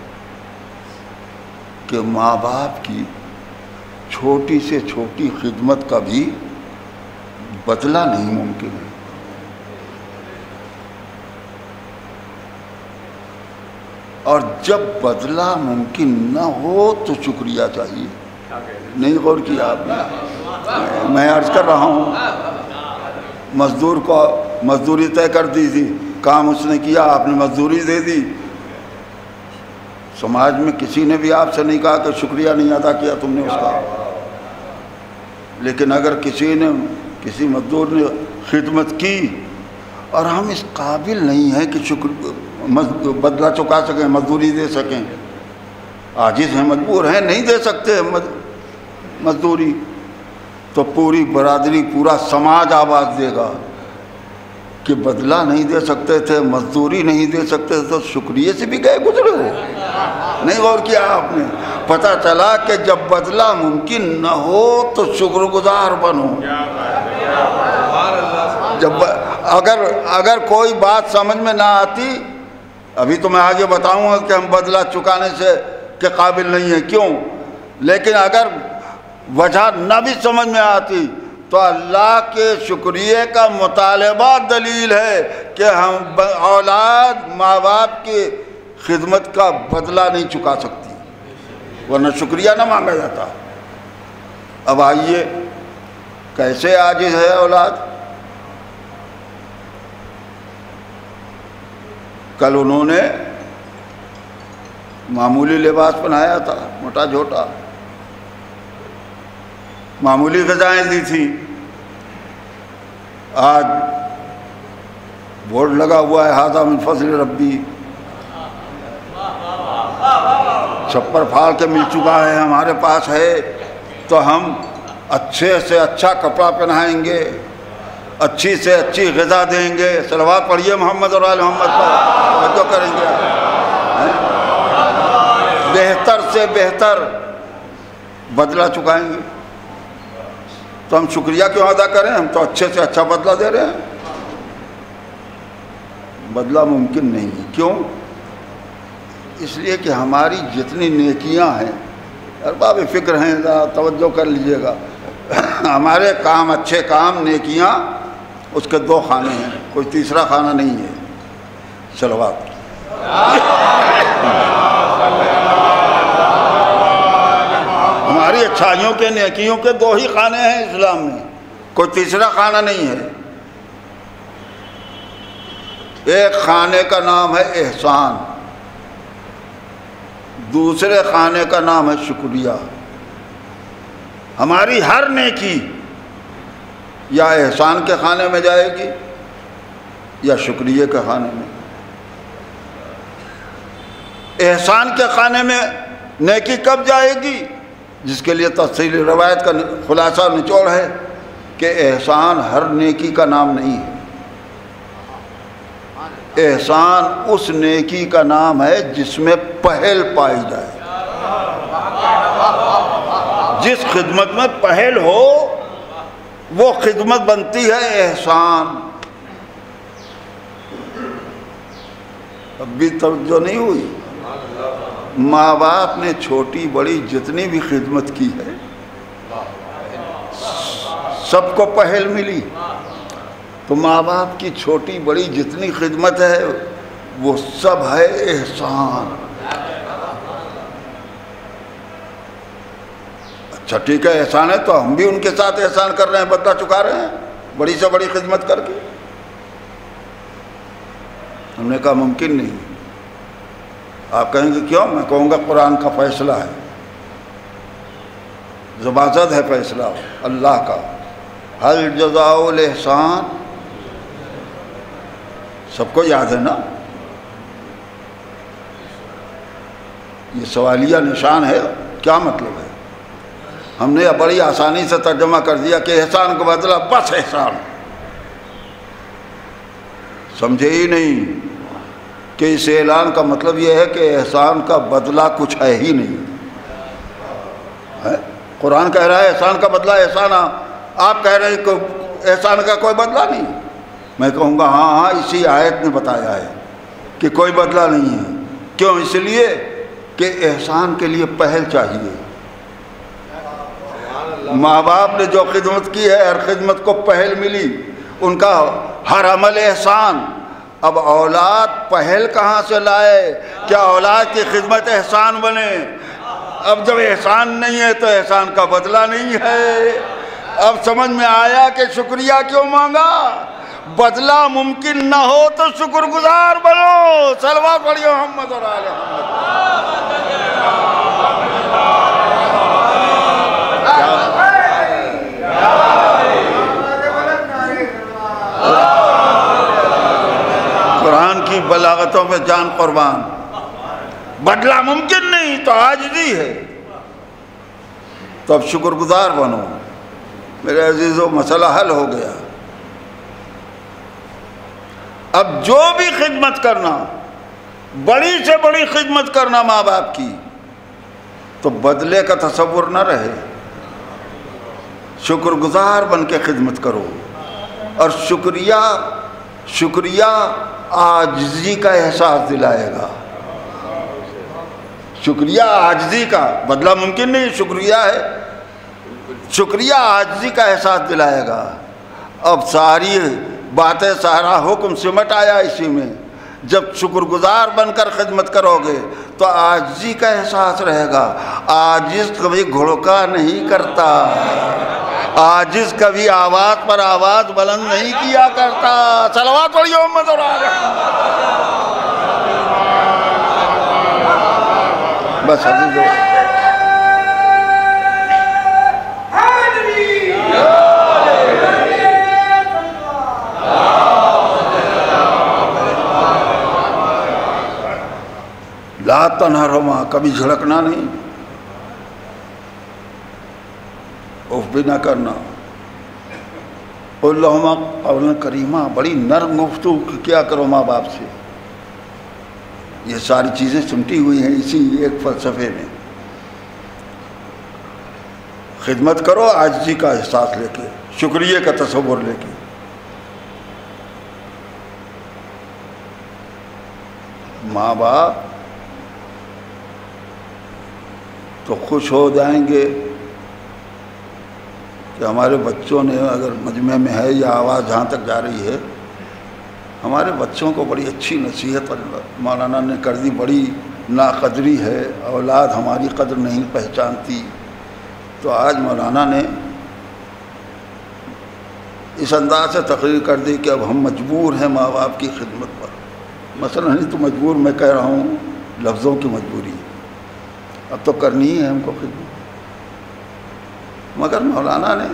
کہ ماں باپ کی چھوٹی سے چھوٹی خدمت کا بھی بدلہ نہیں ممکن ہے۔ اور جب بدلہ ممکن نہ ہو تو شکریہ چاہیے۔ نہیں غور کیا آپ نے؟ میں عرض کر رہا ہوں، مزدور کو مزدوری طے کر دی تھی، کام اس نے کیا، آپ نے مزدوری دے دی، سماج میں کسی نے بھی آپ سے نہیں کہا کہ شکریہ نہیں ادا کیا تم نے اس کا، لیکن اگر کسی نے کسی مزدور نے خدمت کی اور ہم اس قابل نہیں ہیں کہ شکر بدلہ چکا سکیں، مزدوری دے سکیں، عاجز ہیں، مجبور ہیں، نہیں دے سکتے مزدوری، تو پوری برادری، پورا سماج آواز دے گا کہ بدلہ نہیں دے سکتے تھے، مزدوری نہیں دے سکتے تھے، تو شکریہ سے بھی گئے گزرے ہو؟ نہیں غور کیا آپ نے؟ پتہ چلا کہ جب بدلہ ممکن نہ ہو تو شکر گزار بنو۔ جب اگر اگر کوئی بات سمجھ میں نہ آتی، ابھی تو میں آگے بتاؤں گا کہ ہم بدلہ چکانے سے کے قابل نہیں ہیں کیوں، لیکن اگر وجہ نہ بھی سمجھ میں آتی تو اللہ کے شکریہ کا مطالبہ دلیل ہے کہ ہم اولاد ماں باپ کی خدمت کا بدلہ نہیں چکا سکتی، ورنہ شکریہ نہ مانگا جاتا۔ اب آئیے کیسے عاجز ہے اولاد؟ کل انہوں نے معمولی لباس پہنایا تھا، موٹا جھوٹا، معمولی غذائیں دی تھی، آج بورڈ لگا ہوا ہے ھذا من فضل ربی، چھپر پھاڑ کے مل چکا ہے، ہمارے پاس ہے تو ہم اچھے سے اچھا کپڑا پہنائیں گے، اچھی سے اچھی غذا دیں گے، صلوات پڑھیے محمد اور آل محمد پر، توجہ کریں گے، بہتر سے بہتر بدلہ چکائیں گے، تو ہم شکریہ کیوں ادا کریں؟ ہم تو اچھے سے اچھا بدلہ دے رہے ہیں۔ بدلہ ممکن نہیں ہے، کیوں؟ اس لیے کہ ہماری جتنی نیکیاں ہیں، ارباب فکر ہیں، توجہ کر لیجئے گا، ہمارے کام، اچھے کام، نیکیاں، اس کے دو خانے ہیں، کوئی تیسرا خانہ نہیں ہے۔ صلوات ہماری اچھائیوں کے، نیکیوں کے دو ہی خانے ہیں اسلام میں، کوئی تیسرا خانہ نہیں ہے۔ ایک خانے کا نام ہے احسان، دوسرے خانے کا نام ہے شکریہ۔ ہماری ہر نیکی یا احسان کے خانے میں جائے گی یا شکریہ کے خانے میں۔ احسان کے خانے میں نیکی کب جائے گی؟ جس کے لیے تفصیلی روایت کا خلاصہ نچوڑ ہے کہ احسان ہر نیکی کا نام نہیں ہے، احسان اس نیکی کا نام ہے جس میں پہل پائی جائے، جس خدمت میں پہل ہو وہ خدمت بنتی ہے احسان۔ اب بھی توجہ نہیں ہوئی؟ ماں باپ نے چھوٹی بڑی جتنی بھی خدمت کی ہے سب کو پہل ملی، تو ماں باپ کی چھوٹی بڑی جتنی خدمت ہے وہ سب ہے احسان۔ اچھا ٹھیک ہے، احسان ہے تو ہم بھی ان کے ساتھ احسان کر رہے ہیں، بدلہ چکا رہے ہیں بڑی سے بڑی خدمت کر کے۔ ہم نے کہا ممکن نہیں۔ آپ کہیں گے کیوں؟ میں کہوں گا قرآن کا فیصلہ ہے، زبردست ہے فیصلہ اللہ کا۔ ہل جزاء الاحسان، سب کو یاد ہے نا؟ یہ سوالیہ نشان ہے، کیا مطلب ہے؟ ہم نے بڑی آسانی سے ترجمہ کر دیا کہ احسان کا بدلہ بس احسان، سمجھے ہی نہیں کہ اس اعلان کا مطلب یہ ہے کہ احسان کا بدلہ کچھ ہے ہی نہیں ہے۔ قرآن کہہ رہا ہے احسان کا بدلہ احسان، آپ کہہ رہے ہیں کہ احسان کا کوئی بدلہ نہیں۔ میں کہوں گا ہاں ہاں اسی آیت نے بتایا ہے کہ کوئی بدلہ نہیں ہے۔ کیوں؟ اس لیے کہ احسان کے لیے پہل چاہیے۔ ماں باپ نے جو خدمت کی ہے، ہر خدمت کو پہل ملی، ان کا ہر عمل احسان۔ اب اولاد پہل کہاں سے لائے؟ کیا اولاد کی خدمت احسان بنے؟ اب جب احسان نہیں ہے تو احسان کا بدلہ نہیں ہے۔ اب سمجھ میں آیا کہ شکریہ کیوں مانگا؟ بدلہ ممکن نہ ہو تو شکر گزار بنو. صلوات پڑھیے محمد اور آل محمد. قرآن کی بلاغتوں میں جان قربان. بدلہ ممکن نہیں تو عاجزی ہے. تو اب شکر گزار بنو. میرے عزیزو مسئلہ حل ہو گیا. اب جو بھی خدمت کرنا، بڑی سے بڑی خدمت کرنا ماں باپ کی، تو بدلے کا تصور نہ رہے. شکر گزار بن کے خدمت کرو. اور شکریہ شکریہ عاجزی کا احساس دلائے گا. شکریہ عاجزی کا، بدلہ ممکن نہیں، شکریہ ہے. شکریہ عاجزی کا احساس دلائے گا. اب ساری باتیں، سارا حکم سمٹ آیا اسی میں. جب شکر گزار بن کر خدمت کرو گے تو عاجزی کا احساس رہے گا. عاجز کبھی گھڑکا نہیں کرتا. عاجز کبھی آواز پر آواز بلند نہیں کیا کرتا. صلوات پڑھیے محمد اور آل محمد. بس عزیزو، لا تنہرہما، کبھی جھڑکنا نہیں، اف بھی نہ کرنا. قل لہما قولا کریما، بڑی نرم گفتگو کیا کرو ماں باپ سے. یہ ساری چیزیں سمٹی ہوئی ہیں اسی ایک فلسفے میں. خدمت کرو عاجزی کا احساس لے کے، شکریہ کا تصور لے کے. ماں باپ تو خوش ہو جائیں گے کہ ہمارے بچوں نے، اگر مجمع میں ہے یا آواز جہاں تک جا رہی ہے، ہمارے بچوں کو بڑی اچھی نصیحت مولانا نے کر دی. بڑی ناقدری ہے، اولاد ہماری قدر نہیں پہچانتی. تو آج مولانا نے اس انداز سے تقریر کر دی کہ اب ہم مجبور ہیں ماں باپ کی خدمت پر. مثلا نہیں تو مجبور میں کہہ رہا ہوں، لفظوں کی مجبوری، اب تو کرنی ہی ہے ہم کو خدمت. مگر مولانا نے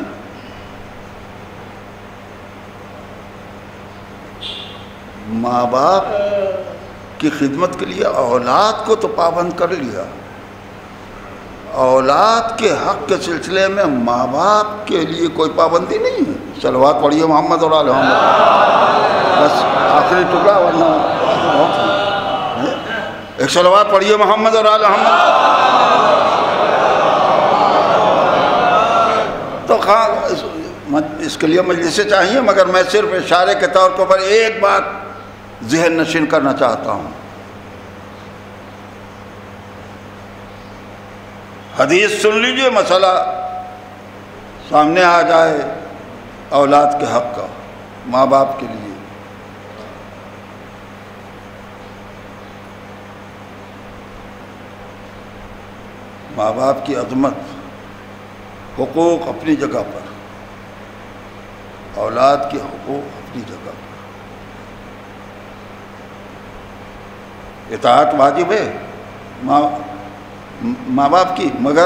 ماں باپ کی خدمت کے لیے اولاد کو تو پابند کر لیا. اولاد کے حق کے سلسلے میں ماں باپ کے لیے کوئی پابندی نہیں ہے. صلوات پڑھیے محمد اور آل محمد. بس آخری ٹکڑا، ورنہ ایک صلوات پڑھیے محمد اور آل محمد. تو خواہ اس کے لیے مجلسیں چاہیے، مگر میں صرف اشارے کے طور پر ایک بات ذہن نشین کرنا چاہتا ہوں. حدیث سن لیجئے، مسئلہ سامنے آ جائے اولاد کے حق کا ماں باپ کے لیے. ماں باپ کی عظمت، حقوق اپنی جگہ پر، اولاد کے حقوق اپنی جگہ پر. اطاعت واجب ہے ماں ماں باپ کی، مگر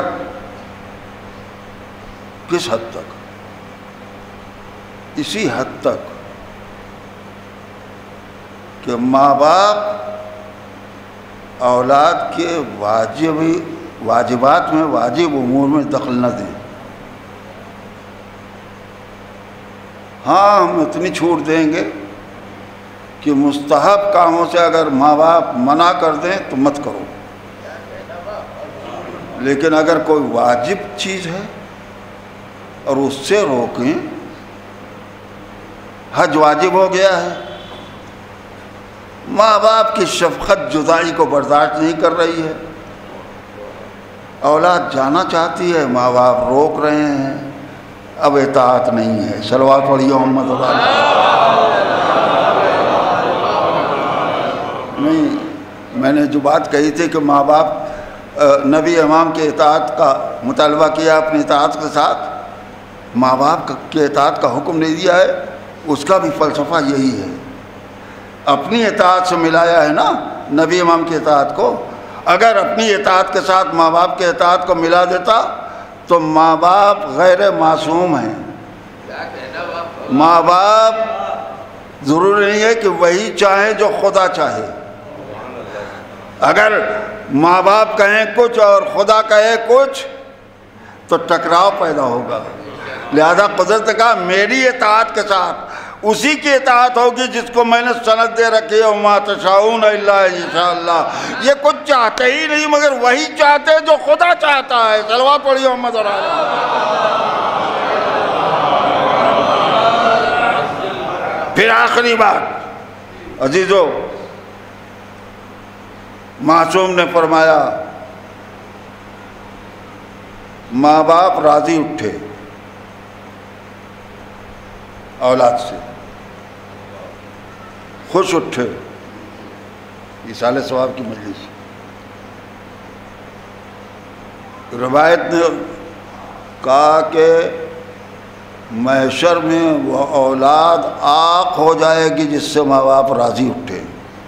کس حد تک؟ اسی حد تک کہ ماں باپ اولاد کے واجب واجبات میں، واجب امور میں دخل نہ دیں. ہاں ہم اتنی چھوٹ دیں گے کہ مستحب کاموں سے اگر ماں باپ منع کر دیں تو مت کرو. لیکن اگر کوئی واجب چیز ہے اور اس سے روکیں، حج واجب ہو گیا ہے، ماں باپ کی شفقت جدائی کو برداشت نہیں کر رہی ہے، اولاد جانا چاہتی ہے، ماں باپ روک رہے ہیں، اب اطاعت نہیں ہے. صلوات پڑھیے محمد اور آل محمد. نہیں، میں نے جو بات کہی تھی کہ ماں باپ نبی امام کے اطاعت کا مطالبہ کیا اپنی اطاعت کے ساتھ، ماں باپ کے اطاعت کا حکم نہیں دیا ہے، اس کا بھی فلسفہ یہی ہے. اپنی اطاعت سے ملایا ہے نا نبی امام کی اطاعت کو. اگر اپنی اطاعت کے ساتھ ماں باپ کے اطاعت کو ملا دیتا تو ماں باپ غیر معصوم ہیں. ماں باپ ضروری نہیں ہے کہ وہی چاہیں جو خدا چاہے. اگر ماں باپ کہیں کچھ اور خدا کہے کچھ تو ٹکراؤ پیدا ہوگا. لہذا قدرت نے کہا میری اطاعت کے ساتھ اسی کی اطاعت ہوگی جس کو میں نے سند دے رکھی ہے وما تشاؤون الا ان شاء اللہ. یہ کچھ چاہتے ہی نہیں مگر وہی چاہتے جو خدا چاہتا ہے. صلوات پڑھیے محمد اور پھر آخری بات عزیزو، معصوم نے فرمایا ماں باپ راضی اٹھے اولاد سے، خوش اٹھے. ایصال ثواب کی مجلس. روایت نے کہا کہ محشر میں وہ اولاد آنکھ ہو جائے گی جس سے ماں باپ راضی اٹھے.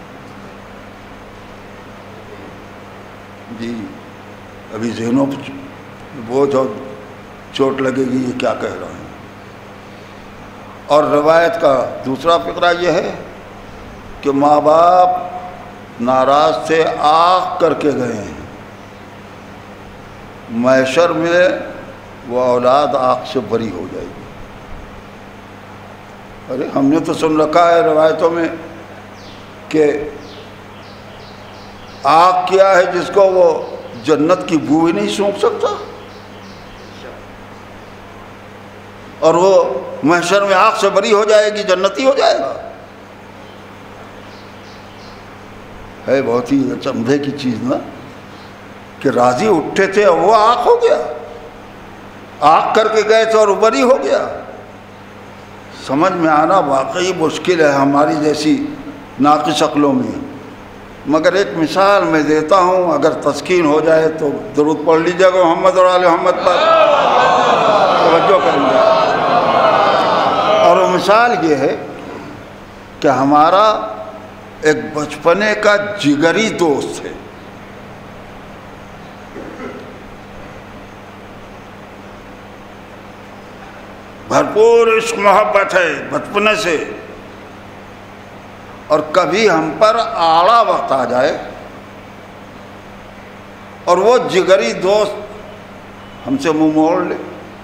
جی ابھی ذہنوں پہ بوجھ اور چوٹ لگے گی یہ کیا کہہ رہا ہے. اور روایت کا دوسرا فقرہ یہ ہے کہ ماں باپ ناراض تھے آنکھ کر کے گئے ہیں. محشر میں وہ اولاد آنکھ سے بری ہو جائے گی. ارے ہم نے تو سن رکھا ہے روایتوں میں کہ آنکھ کیا ہے جس کو وہ جنت کی بو ہی نہیں سونکھ سکتا، اور وہ محشر میں آنکھ سے بری ہو جائے گی، جنتی ہو جائے گا. ہے بہت ہی چمبے کی چیز نا کہ راضی اٹھے تھے اور وہ آنکھ ہو گیا. آنکھ کر کے گئے تھے اور بری ہو گیا. سمجھ میں آنا واقعی مشکل ہے ہماری جیسی ناقص عقلوں میں. مگر ایک مثال میں دیتا ہوں، اگر تسکین ہو جائے تو درود پڑھ لیجیے گا محمد اور آل محمد پر، توجہ کریں گے. اور وہ مثال یہ ہے کہ ہمارا ایک بچپنے کا جگری دوست ہے. بھرپور عشق محبت ہے بچپنے سے، اور کبھی ہم پر آڑا وقت آ جائے اور وہ جگری دوست ہم سے منہ موڑ لے،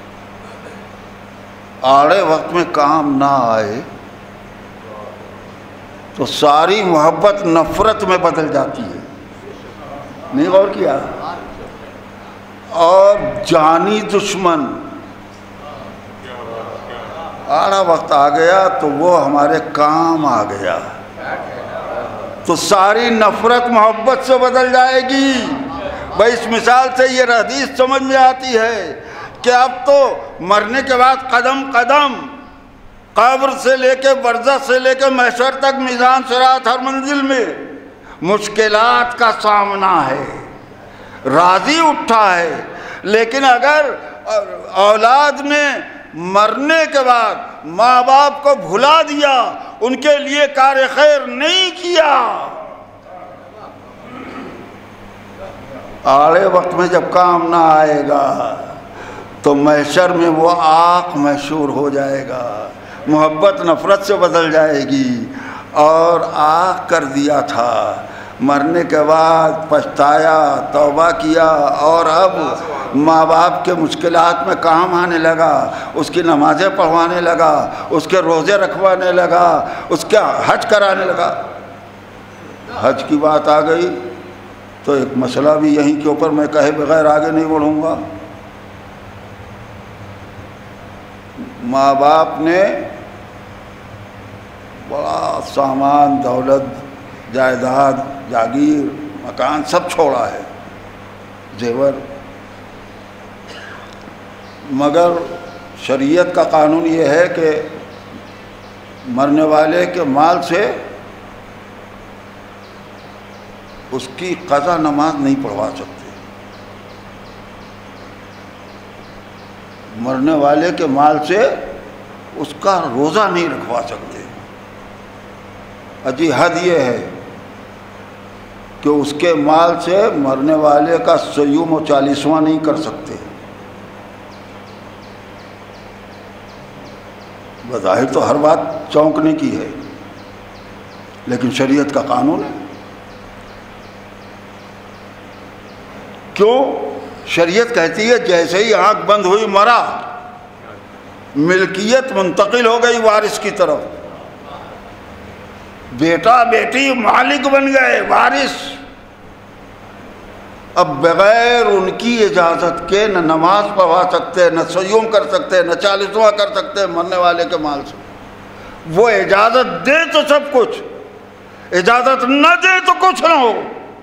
آڑے وقت میں کام نہ آئے تو ساری محبت نفرت میں بدل جاتی ہے. نہیں غور کیا؟ اور جانی دشمن آڑا وقت آ گیا تو وہ ہمارے کام آ گیا تو ساری نفرت محبت سے بدل جائے گی. بھائی اس مثال سے یہ حدیث سمجھ میں آتی ہے کہ اب تو مرنے کے بعد قدم قدم قبر سے لے کے برزخ سے لے کے محشر تک میزان صراط ہر منزل میں مشکلات کا سامنا ہے. راضی اٹھا ہے، لیکن اگر اولاد نے مرنے کے بعد ماں باپ کو بھلا دیا، ان کے لیے کار خیر نہیں کیا، آڑے وقت میں جب کام نہ آئے گا تو محشر میں وہ آنکھ محشور ہو جائے گا، محبت نفرت سے بدل جائے گی. اور آنکھ کر دیا تھا، مرنے کے بعد پچھتایا، توبہ کیا، اور اب ماں باپ کے مشکلات میں کام آنے لگا، اس کی نمازیں پڑھوانے لگا، اس کے روزے رکھوانے لگا، اس کا حج کرانے لگا. حج کی بات آ گئی تو ایک مسئلہ بھی یہیں کے اوپر میں کہے بغیر آگے نہیں بڑھوں گا. ماں باپ نے بڑا سامان، دولت، جائیداد، جاگیر، مکان سب چھوڑا ہے، زیور، مگر شریعت کا قانون یہ ہے کہ مرنے والے کے مال سے اس کی قضا نماز نہیں پڑھوا سکتے. مرنے والے کے مال سے اس کا روزہ نہیں رکھوا سکتے۔ اجی حد یہ ہے کہ اس کے مال سے مرنے والے کا سیوم و چالیسواں نہیں کر سکتے۔ بظاہر تو ہر بات چونکنے کی ہے، لیکن شریعت کا قانون ہے۔ کیوں؟ شریعت کہتی ہے جیسے ہی آنکھ بند ہوئی مرا، ملکیت منتقل ہو گئی وارث کی طرف، بیٹا بیٹی مالک بن گئے، وارث۔ اب بغیر ان کی اجازت کے نہ نماز پڑھوا سکتے، نہ سیوم کر سکتے، نہ چالیسواں کر سکتے مرنے والے کے مال سے۔ وہ اجازت دے تو سب کچھ، اجازت نہ دے تو کچھ نہ ہو۔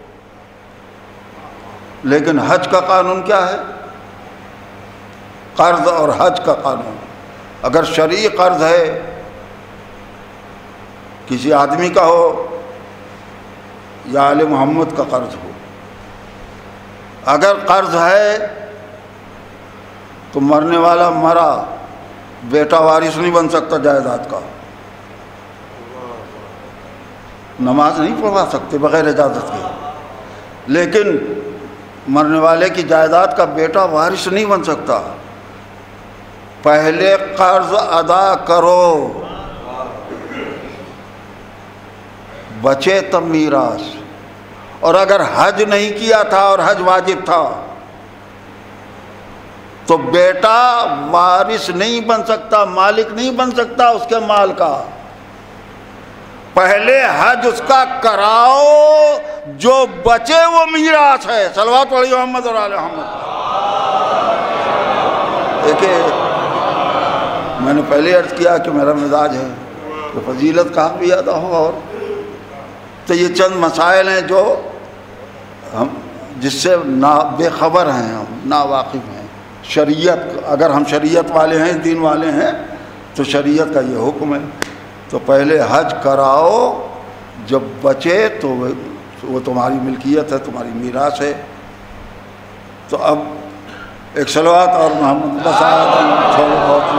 لیکن حج کا قانون کیا ہے؟ قرض اور حج کا قانون، اگر شرعی قرض ہے، کسی آدمی کا ہو یا آل محمد کا قرض ہو، اگر قرض ہے تو مرنے والا مرا، بیٹا وارث نہیں بن سکتا جائیداد کا، نماز نہیں پڑھوا سکتے بغیر اجازت کے، لیکن مرنے والے کی جائیداد کا بیٹا وارث نہیں بن سکتا۔ پہلے قرض ادا کرو، بچے تب میراث۔ اور اگر حج نہیں کیا تھا اور حج واجب تھا تو بیٹا وارث نہیں بن سکتا، مالک نہیں بن سکتا اس کے مال کا۔ پہلے حج اس کا کراؤ، جو بچے وہ میراث ہے۔ صلوات پڑھیے محمد اور آل محمد۔ دیکھیں، میں نے پہلے عرض کیا کہ میرا مزاج ہے کہ فضیلت کا حق بھی ادا ہو، اور تو یہ چند مسائل ہیں جو ہم جس سے نا بے خبر ہیں، ہم نا واقف ہیں۔ شریعت، اگر ہم شریعت والے ہیں، دین والے ہیں، تو شریعت کا یہ حکم ہے۔ تو پہلے حج کراؤ، جب بچے تو وہ تمہاری ملکیت ہے، تمہاری میراث ہے۔ تو اب ایک صلوات اور محمد بس چھوڑو، بہت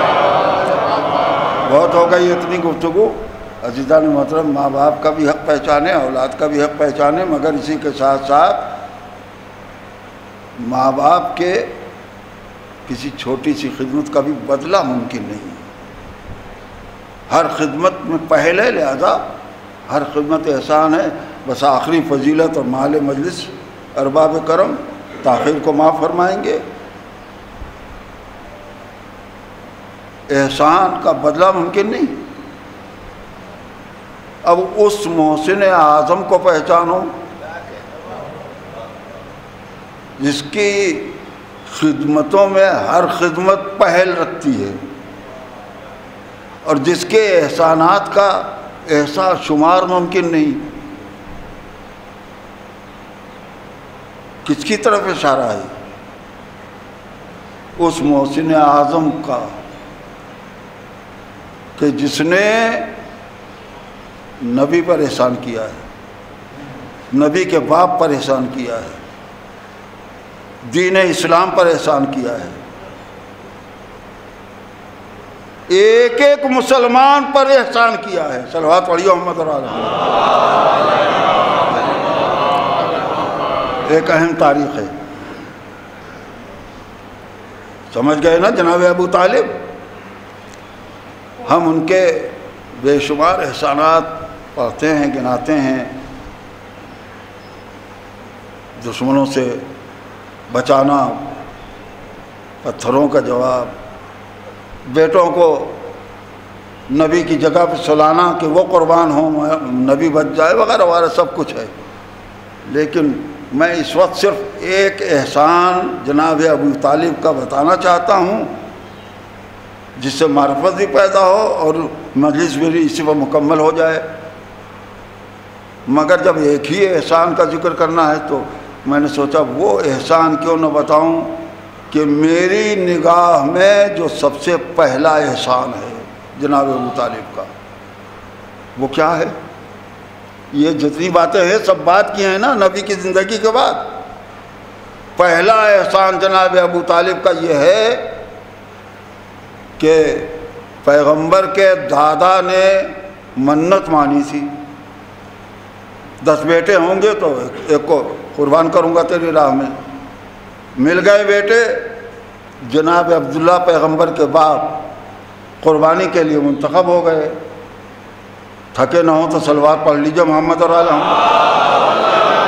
بہت ہو گئی اتنی گفتگو۔ عزیزان محترم، ماں باپ کا بھی حق پہچانے، اولاد کا بھی حق پہچانے، مگر اسی کے ساتھ ساتھ ماں باپ کے کسی چھوٹی سی خدمت کا بھی بدلہ ممکن نہیں ہے۔ ہر خدمت میں پہلے، لہذا ہر خدمت احسان ہے۔ بس آخری فضیلت اور مال مجلس ارباب کرم تاخیر کو معاف فرمائیں گے۔ احسان کا بدلہ ممکن نہیں۔ اب اس محسن اعظم کو پہچانو جس کی خدمتوں میں ہر خدمت پہل رکھتی ہے، اور جس کے احسانات کا احساس شمار ممکن نہیں۔ کس کی طرف اشارہ ہے؟ اس محسن اعظم کا کہ جس نے نبی پر احسان کیا ہے، نبی کے باپ پر احسان کیا ہے، دین اسلام پر احسان کیا ہے، ایک ایک مسلمان پر احسان کیا ہے۔ صلوات پڑھیے محمد اور آل محمد۔ ایک اہم تاریخ ہے، سمجھ گئے نا جناب ابو طالب؟ ہم ان کے بے شمار احسانات پڑھتے ہیں، گناتے ہیں۔ دشمنوں سے بچانا، پتھروں کا جواب، بیٹوں کو نبی کی جگہ پہ سلانا کہ وہ قربان ہوں، نبی بچ جائے، وغیرہ وغیرہ سب کچھ ہے۔ لیکن میں اس وقت صرف ایک احسان جناب ابو طالب کا بتانا چاہتا ہوں، جس سے معرفت بھی پیدا ہو اور مجلس بھی اسی پر مکمل ہو جائے۔ مگر جب ایک ہی احسان کا ذکر کرنا ہے تو میں نے سوچا وہ احسان کیوں نہ بتاؤں کہ میری نگاہ میں جو سب سے پہلا احسان ہے جناب ابو طالب کا، وہ کیا ہے؟ یہ جتنی باتیں ہیں سب بات کی ہیں نا نبی کی زندگی کے بعد۔ پہلا احسان جناب ابو طالب کا یہ ہے کہ پیغمبر کے دادا نے منت مانی تھی، دس بیٹے ہوں گے تو ایک کو قربان کروں گا تیری راہ میں. مل گئے بیٹے، جناب عبداللہ پیغمبر کے باپ قربانی کے لیے منتخب ہو گئے. تھکے نہ ہوں تو صلوات پڑھ لیجیے محمد اور آل محمد.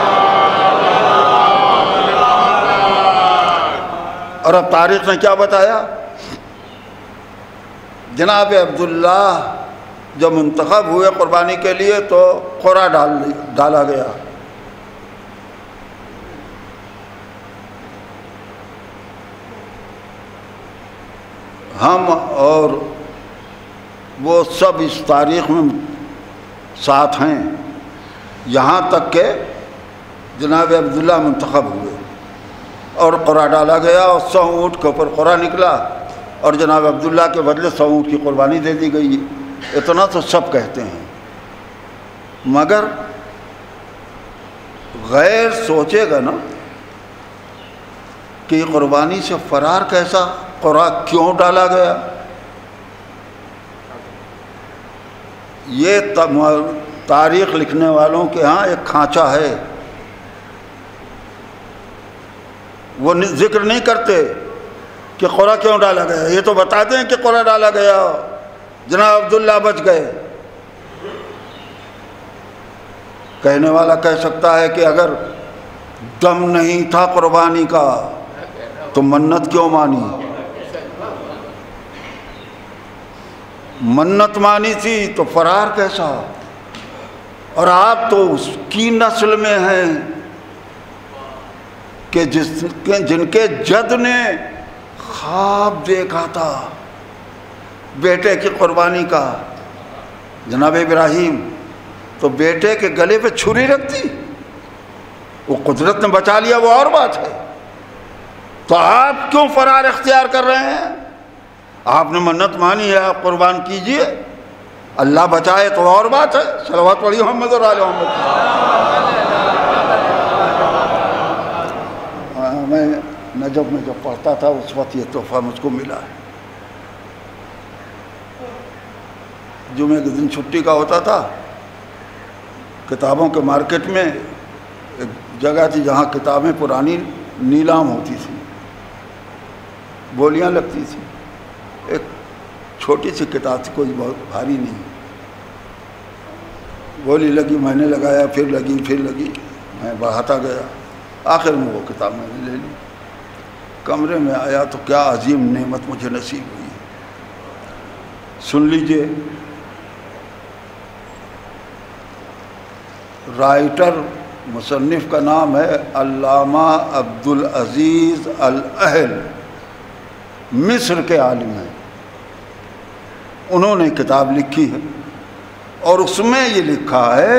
اور اب تاریخ نے کیا بتایا؟ جناب عبداللہ جب منتخب ہوئے قربانی کے لیے تو قرعہ ڈال ڈالا گیا. ہم اور وہ سب اس تاریخ میں ساتھ ہیں، یہاں تک کہ جناب عبداللہ منتخب ہوئے اور قرعہ ڈالا گیا اور سو اونٹ کے اوپر قرعہ نکلا اور جناب عبداللہ کے بدلے سو اونٹ کی قربانی دے دی گئی. اتنا تو سب کہتے ہیں، مگر غیر سوچے گا نا کہ یہ قربانی سے فرار کیسا، قرعہ کیوں ڈالا گیا؟ یہ تاریخ لکھنے والوں کے ہاں ایک کھانچا ہے، وہ ذکر نہیں کرتے کہ قرعہ کیوں ڈالا گیا. یہ تو بتاتے ہیں کہ قرعہ ڈالا گیا، جناب عبداللہ بچ گئے. کہنے والا کہہ سکتا ہے کہ اگر دم نہیں تھا قربانی کا تو منت کیوں مانی؟ منت مانی تھی تو فرار کیسا؟ اور آپ تو اس کی نسل میں ہیں کہ جس کے جن کے جد نے خواب دیکھا تھا بیٹے کی قربانی کا. جناب ابراہیم تو بیٹے کے گلے پہ چھری رکھتی، وہ قدرت نے بچا لیا وہ اور بات ہے. تو آپ کیوں فرار اختیار کر رہے ہیں؟ آپ نے منت مانی ہے، آپ قربان کیجئے، اللہ بچائے تو اور بات ہے. صلوات پڑھیے محمد اور آل محمد. میں نجف میں جب پڑھتا تھا اس وقت یہ تحفہ مجھ کو ملا ہے. جمعے کے دن چھٹی کا ہوتا تھا، کتابوں کے مارکیٹ میں ایک جگہ تھی جہاں کتابیں پرانی نیلام ہوتی تھی، بولیاں لگتی تھیں. ایک چھوٹی سی کتاب تھی، کوئی بہت بھاری نہیں، بولی لگی، میں نے لگایا، پھر لگی، پھر لگی، میں بڑھاتا گیا، آخر میں وہ کتاب میں نے لے لی. کمرے میں آیا تو کیا عظیم نعمت مجھے نصیب ہوئی. سن لیجئے، رائٹر مصنف کا نام ہے علامہ عبدالعزیز الاہل، مصر کے عالم ہیں. انہوں نے کتاب لکھی ہے اور اس میں یہ لکھا ہے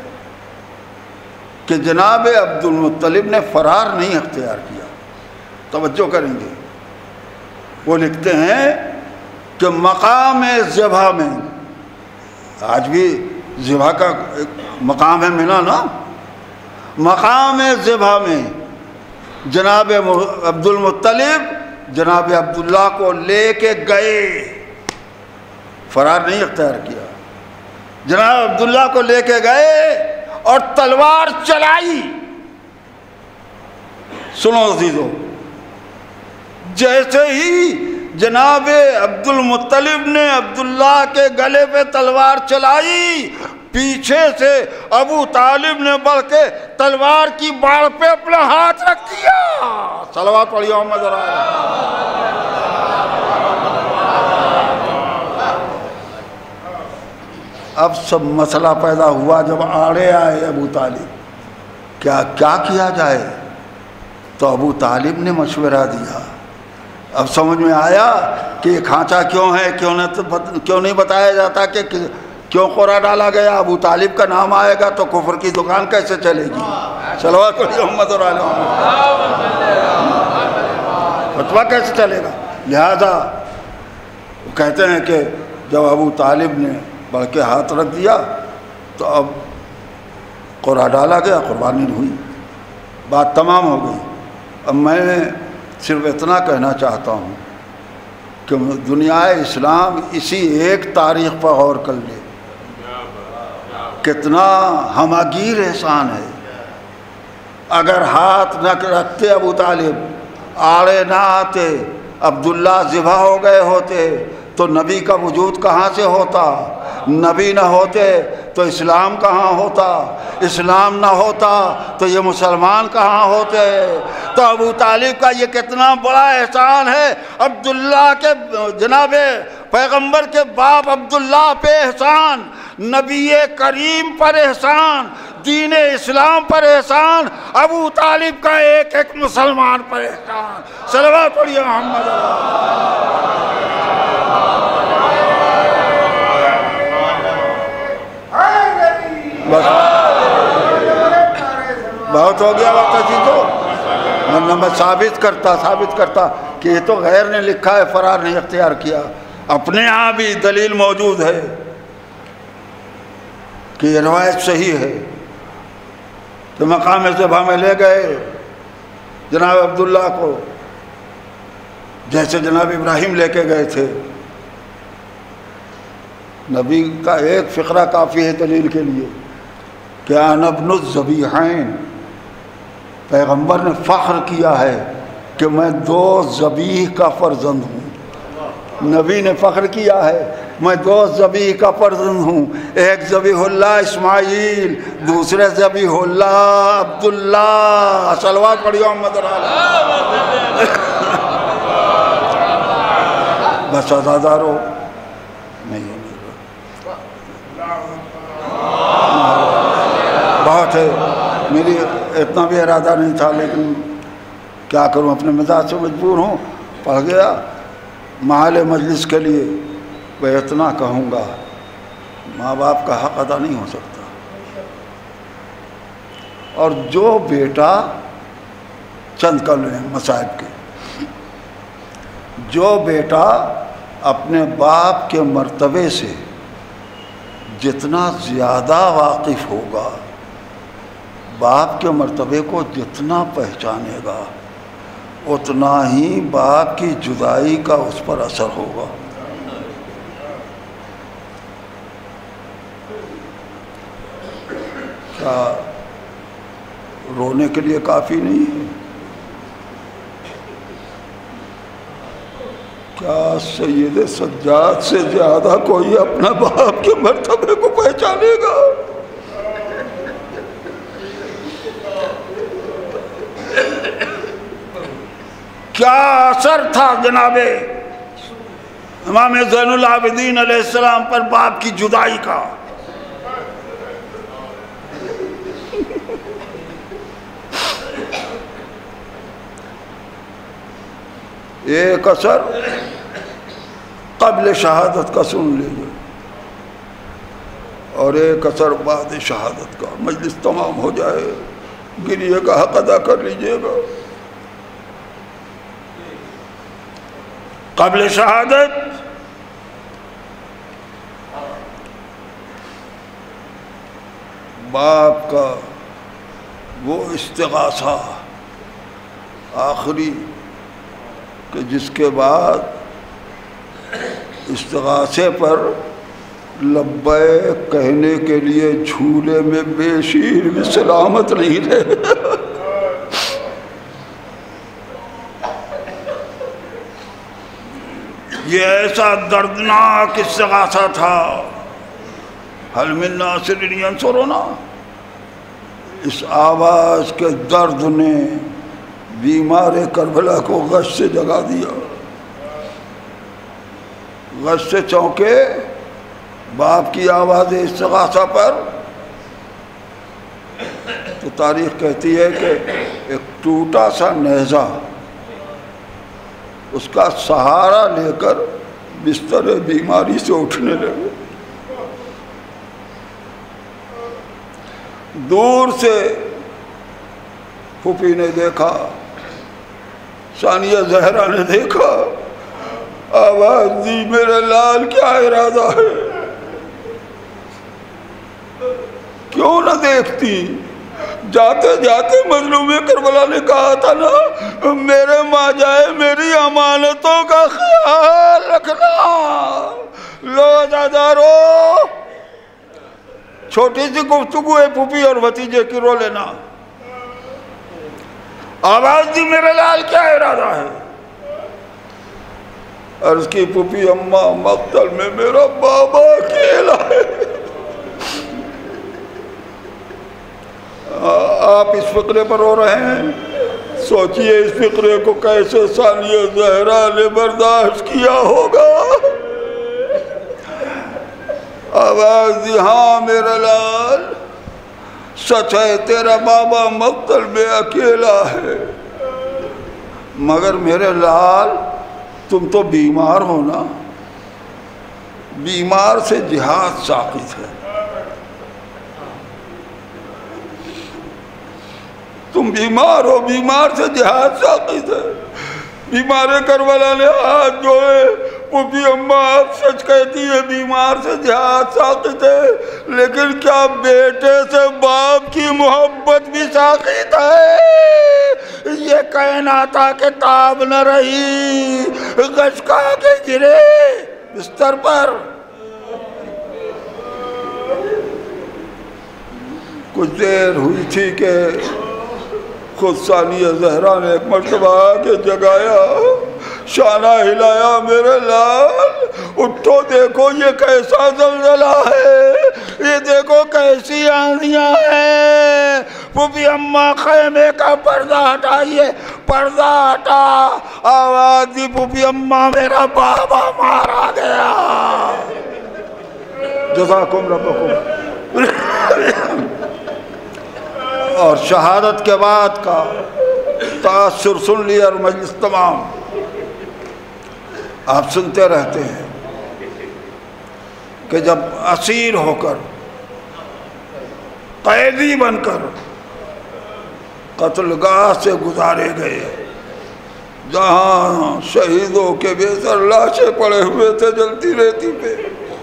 کہ جناب عبد المطلب نے فرار نہیں اختیار کیا. توجہ کریں گے، وہ لکھتے ہیں کہ مقام ذبح میں، آج بھی ذبح کا ایک مقام ہے منا نا، مقام ذبح میں جناب عبد المطلب جناب عبداللہ کو لے کے گئے، فرار نہیں اختیار کیا. جناب عبداللہ کو لے کے گئے اور تلوار چلائی. سنو عزیزو، جیسے ہی جناب عبد المطلب نے عبداللہ کے گلے پہ تلوار چلائی، پیچھے سے ابو طالب نے بڑھ کے تلوار کی باڑ پہ اپنا ہاتھ رکھ دیا. صلوات پڑھیے محمد ذرا. اب سب مسئلہ پیدا ہوا جب آڑے آئے ابو طالب، کیا کیا کیا جائے؟ تو ابو طالب نے مشورہ دیا. اب سمجھ میں آیا کہ یہ کھانچا کیوں ہے، کیوں کیوں نہیں بتایا جاتا کہ کیوں قرعہ ڈالا گیا. ابو طالب کا نام آئے گا تو کفر کی دکان کیسے چلے گی؟ صلوات پڑھیے محمد اور آل محمد. فتویٰ کیسے چلے گا؟ لہذا وہ کہتے ہیں کہ جب ابو طالب نے بڑھ کے ہاتھ رکھ دیا تو اب قرعہ ڈالا گیا، قربانی ہوئی، بات تمام ہو گئی. اب میں صرف اتنا کہنا چاہتا ہوں کہ دنیا اسلام اسی ایک تاریخ پر غور کر لے، کتنا ہماگیر احسان ہے۔ اگر ہاتھ نہ رکھتے ابو طالب، آڑے نہ آتے، عبداللہ ذبح ہو گئے ہوتے تو نبی کا وجود کہاں سے ہوتا؟ نبی نہ ہوتے تو اسلام کہاں ہوتا؟ اسلام نہ ہوتا تو یہ مسلمان کہاں ہوتے؟ تو ابو طالب کا یہ کتنا بڑا احسان ہے، عبداللہ کے جناب پیغمبر کے باپ عبداللہ پہ احسان، نبی کریم پر احسان، دین اسلام پر احسان، ابو طالب کا ایک ایک مسلمان پر احسان۔ صلوات پڑھیے محمد بس بہت ہو گیا وقت جی، تو ورنہ میں ثابت کرتا ثابت کرتا کہ یہ تو غیر نے لکھا ہے، فرار نہیں اختیار کیا، اپنے یہاں بھی دلیل موجود ہے کہ یہ روایت صحیح ہے کہ مقام ذبح میں لے گئے جناب عبداللہ کو، جیسے جناب ابراہیم لے کے گئے تھے۔ نبی کا ایک فقرہ کافی ہے دلیل کے لیے کہ انا ابن الذبیحین، پیغمبر نے فخر کیا ہے کہ میں دو ذبیح کا فرزند ہوں۔ نبی نے فخر کیا ہے میں دو ذبیح کا فرزند ہوں، ایک ذبیح اللہ اسماعیل، دوسرے ذبیح اللہ عبداللہ۔ صلوات پڑھیو محمد علیہ۔ بس ازادارو نہیں ہے، بہت ہے، میری اتنا بھی ارادہ نہیں تھا، لیکن کیا کروں، اپنے مزاج سے مجبور ہوں، پڑھ گیا۔ محل مجلس کے لیے میں اتنا کہوں گا، ماں باپ کا حق ادا نہیں ہو سکتا، اور جو بیٹا چند کلمے ہیں مصائب کے، جو بیٹا اپنے باپ کے مرتبے سے جتنا زیادہ واقف ہوگا، باپ کے مرتبے کو جتنا پہچانے گا، اتنا ہی باپ کی جدائی کا اس پر اثر ہوگا۔ کیا رونے کے لیے کافی نہیں ہے؟ کیا سید سجاد سے زیادہ کوئی اپنا باپ کے مرتبے کو پہچانے گا؟ کیا اثر تھا جناب امام زین العابدین علیہ السلام پر باپ کی جدائی کا؟ ایک اثر قبل شہادت کا سن لیجیے، اور ایک اثر بعد شہادت کا۔ مجلس تمام ہو جائے، گریے کا حق ادا کر لیجیے گا۔ قبل شہادت باپ کا وہ استغاثہ آخری کہ جس کے بعد استغاثے پر لبیک کہنے کے لیے جھولے میں بے شیر بھی سلامت نہیں رہے۔ یہ ایسا دردناک استغاثہ تھا، حل من ناصر ینصرنا۔ اس آواز کے درد نے بیمار کربلا کو غش سے جگا دیا، غش سے چونکے باپ کی آواز استغاثہ پر۔ تو تاریخ کہتی ہے کہ ایک ٹوٹا سا نیزہ اس کا سہارا لے کر بستر بیماری سے اٹھنے لگے۔ دور سے پھوپھی نے دیکھا، ثانیہ زہرا نے دیکھا، آواز دی میرے لال کیا ارادہ ہے؟ کیوں نہ دیکھتی؟ جاتے جاتے مظلوم کربلا نے کہا تھا نا میرے ماں جائے میری امانتوں کا خیال رکھنا. لو عزادارو چھوٹی سی گفتگو ہے پھوپھی اور بھتیجے کی، رو لینا. آواز دی میرے لال کیا ارادہ ہے؟ عرض کی پھوپھی اماں مقتل میں میرا بابا اکیلا ہے. آپ اس فقرے پر رو رہے ہیں، سوچئے اس فقرے کو کیسے ثانیہ زہرا نے برداشت کیا ہوگا. آواز دی ہاں میرا لال سچ ہے، تیرا بابا مقتل میں اکیلا ہے، مگر میرے لال تم تو بیمار ہو نا، بیمار سے جہاد ساقط ہے. تم بیمار ہو، بیمار سے جہاد ساقط ہے. بیمار کربلا نے ہاتھ جوڑے، پھوپھی اماں آپ سچ کہتی ہے بیمار سے جہاد ساقط ہے، لیکن کیا بیٹے سے باپ کی محبت بھی ساقط ہے؟ یہ کائناتا کے تاب نہ رہی، گشکا کے گرے بستر پر. کچھ دیر ہوئی تھی کہ خود ثانیہ زہرا نے ایک مرتبہ آکے جگایا، شانہ ہلایا، میرے لال اٹھو، دیکھو یہ کیسا زلزلہ ہے، یہ دیکھو کیسی آندیاں ہیں. پھوپھی اماں خیمے کا پردہ ہٹائیے، پردہ ہٹا. آواز دی پھوپھی اماں میرا بابا مارا گیا. جزاکم ربکم. اور شہادت کے بعد کا تاثر سن لیا، اور مجلس تمام آپ سنتے رہتے ہیں کہ جب اسیر ہو کر قیدی بن کر قتل گاہ سے گزارے گئے، جہاں شہیدوں کے بے سر لاشیں پڑے ہوئے تھے جلتی رہتی پہ،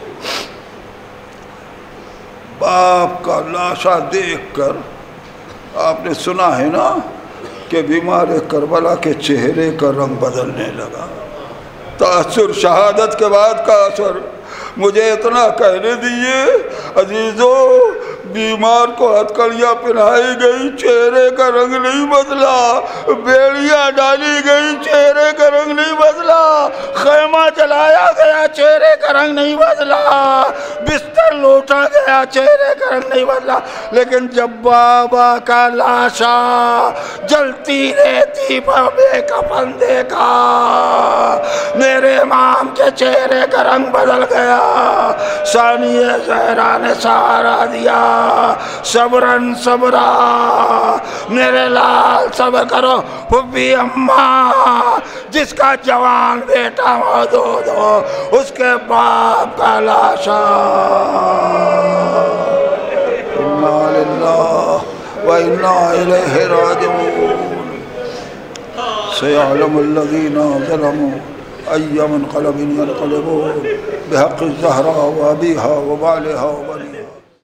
باپ کا لاشا دیکھ کر آپ نے سنا ہے نا کہ بیمار کربلا کے چہرے کا رنگ بدلنے لگا. تاثر شہادت کے بعد کا اثر. مجھے اتنا کہنے دیئے عزیزو، بیمار کو ہتھکڑیاں پہنائی گئی، چہرے کا رنگ نہیں بدلا، بیڑیاں ڈالی گئی، چہرے کا رنگ نہیں بدلا، خیمہ جلایا گیا، چہرے کا رنگ نہیں بدلا، بستر لوٹا گیا، چہرے کا رنگ نہیں بدلا. لیکن جب بابا کا لاشا جلتی رہتی پر بے کفن دیکھا، میرے امام کے چہرے کا رنگ بدل گیا. ثانیہ زہرا نے سہارا دیا، صبرن صبرا، میرے لال صبر کرو. پھوپھی اماں جس کا جوان بیٹا موجود ہو، اس کے باپ کا لاشا. انا للہ و انا الیہ راجعون. سیعلم الذین ظلموا ای منقلب ینقلبون بحق الزہراء و ابیہا و بالہا و بنیہا.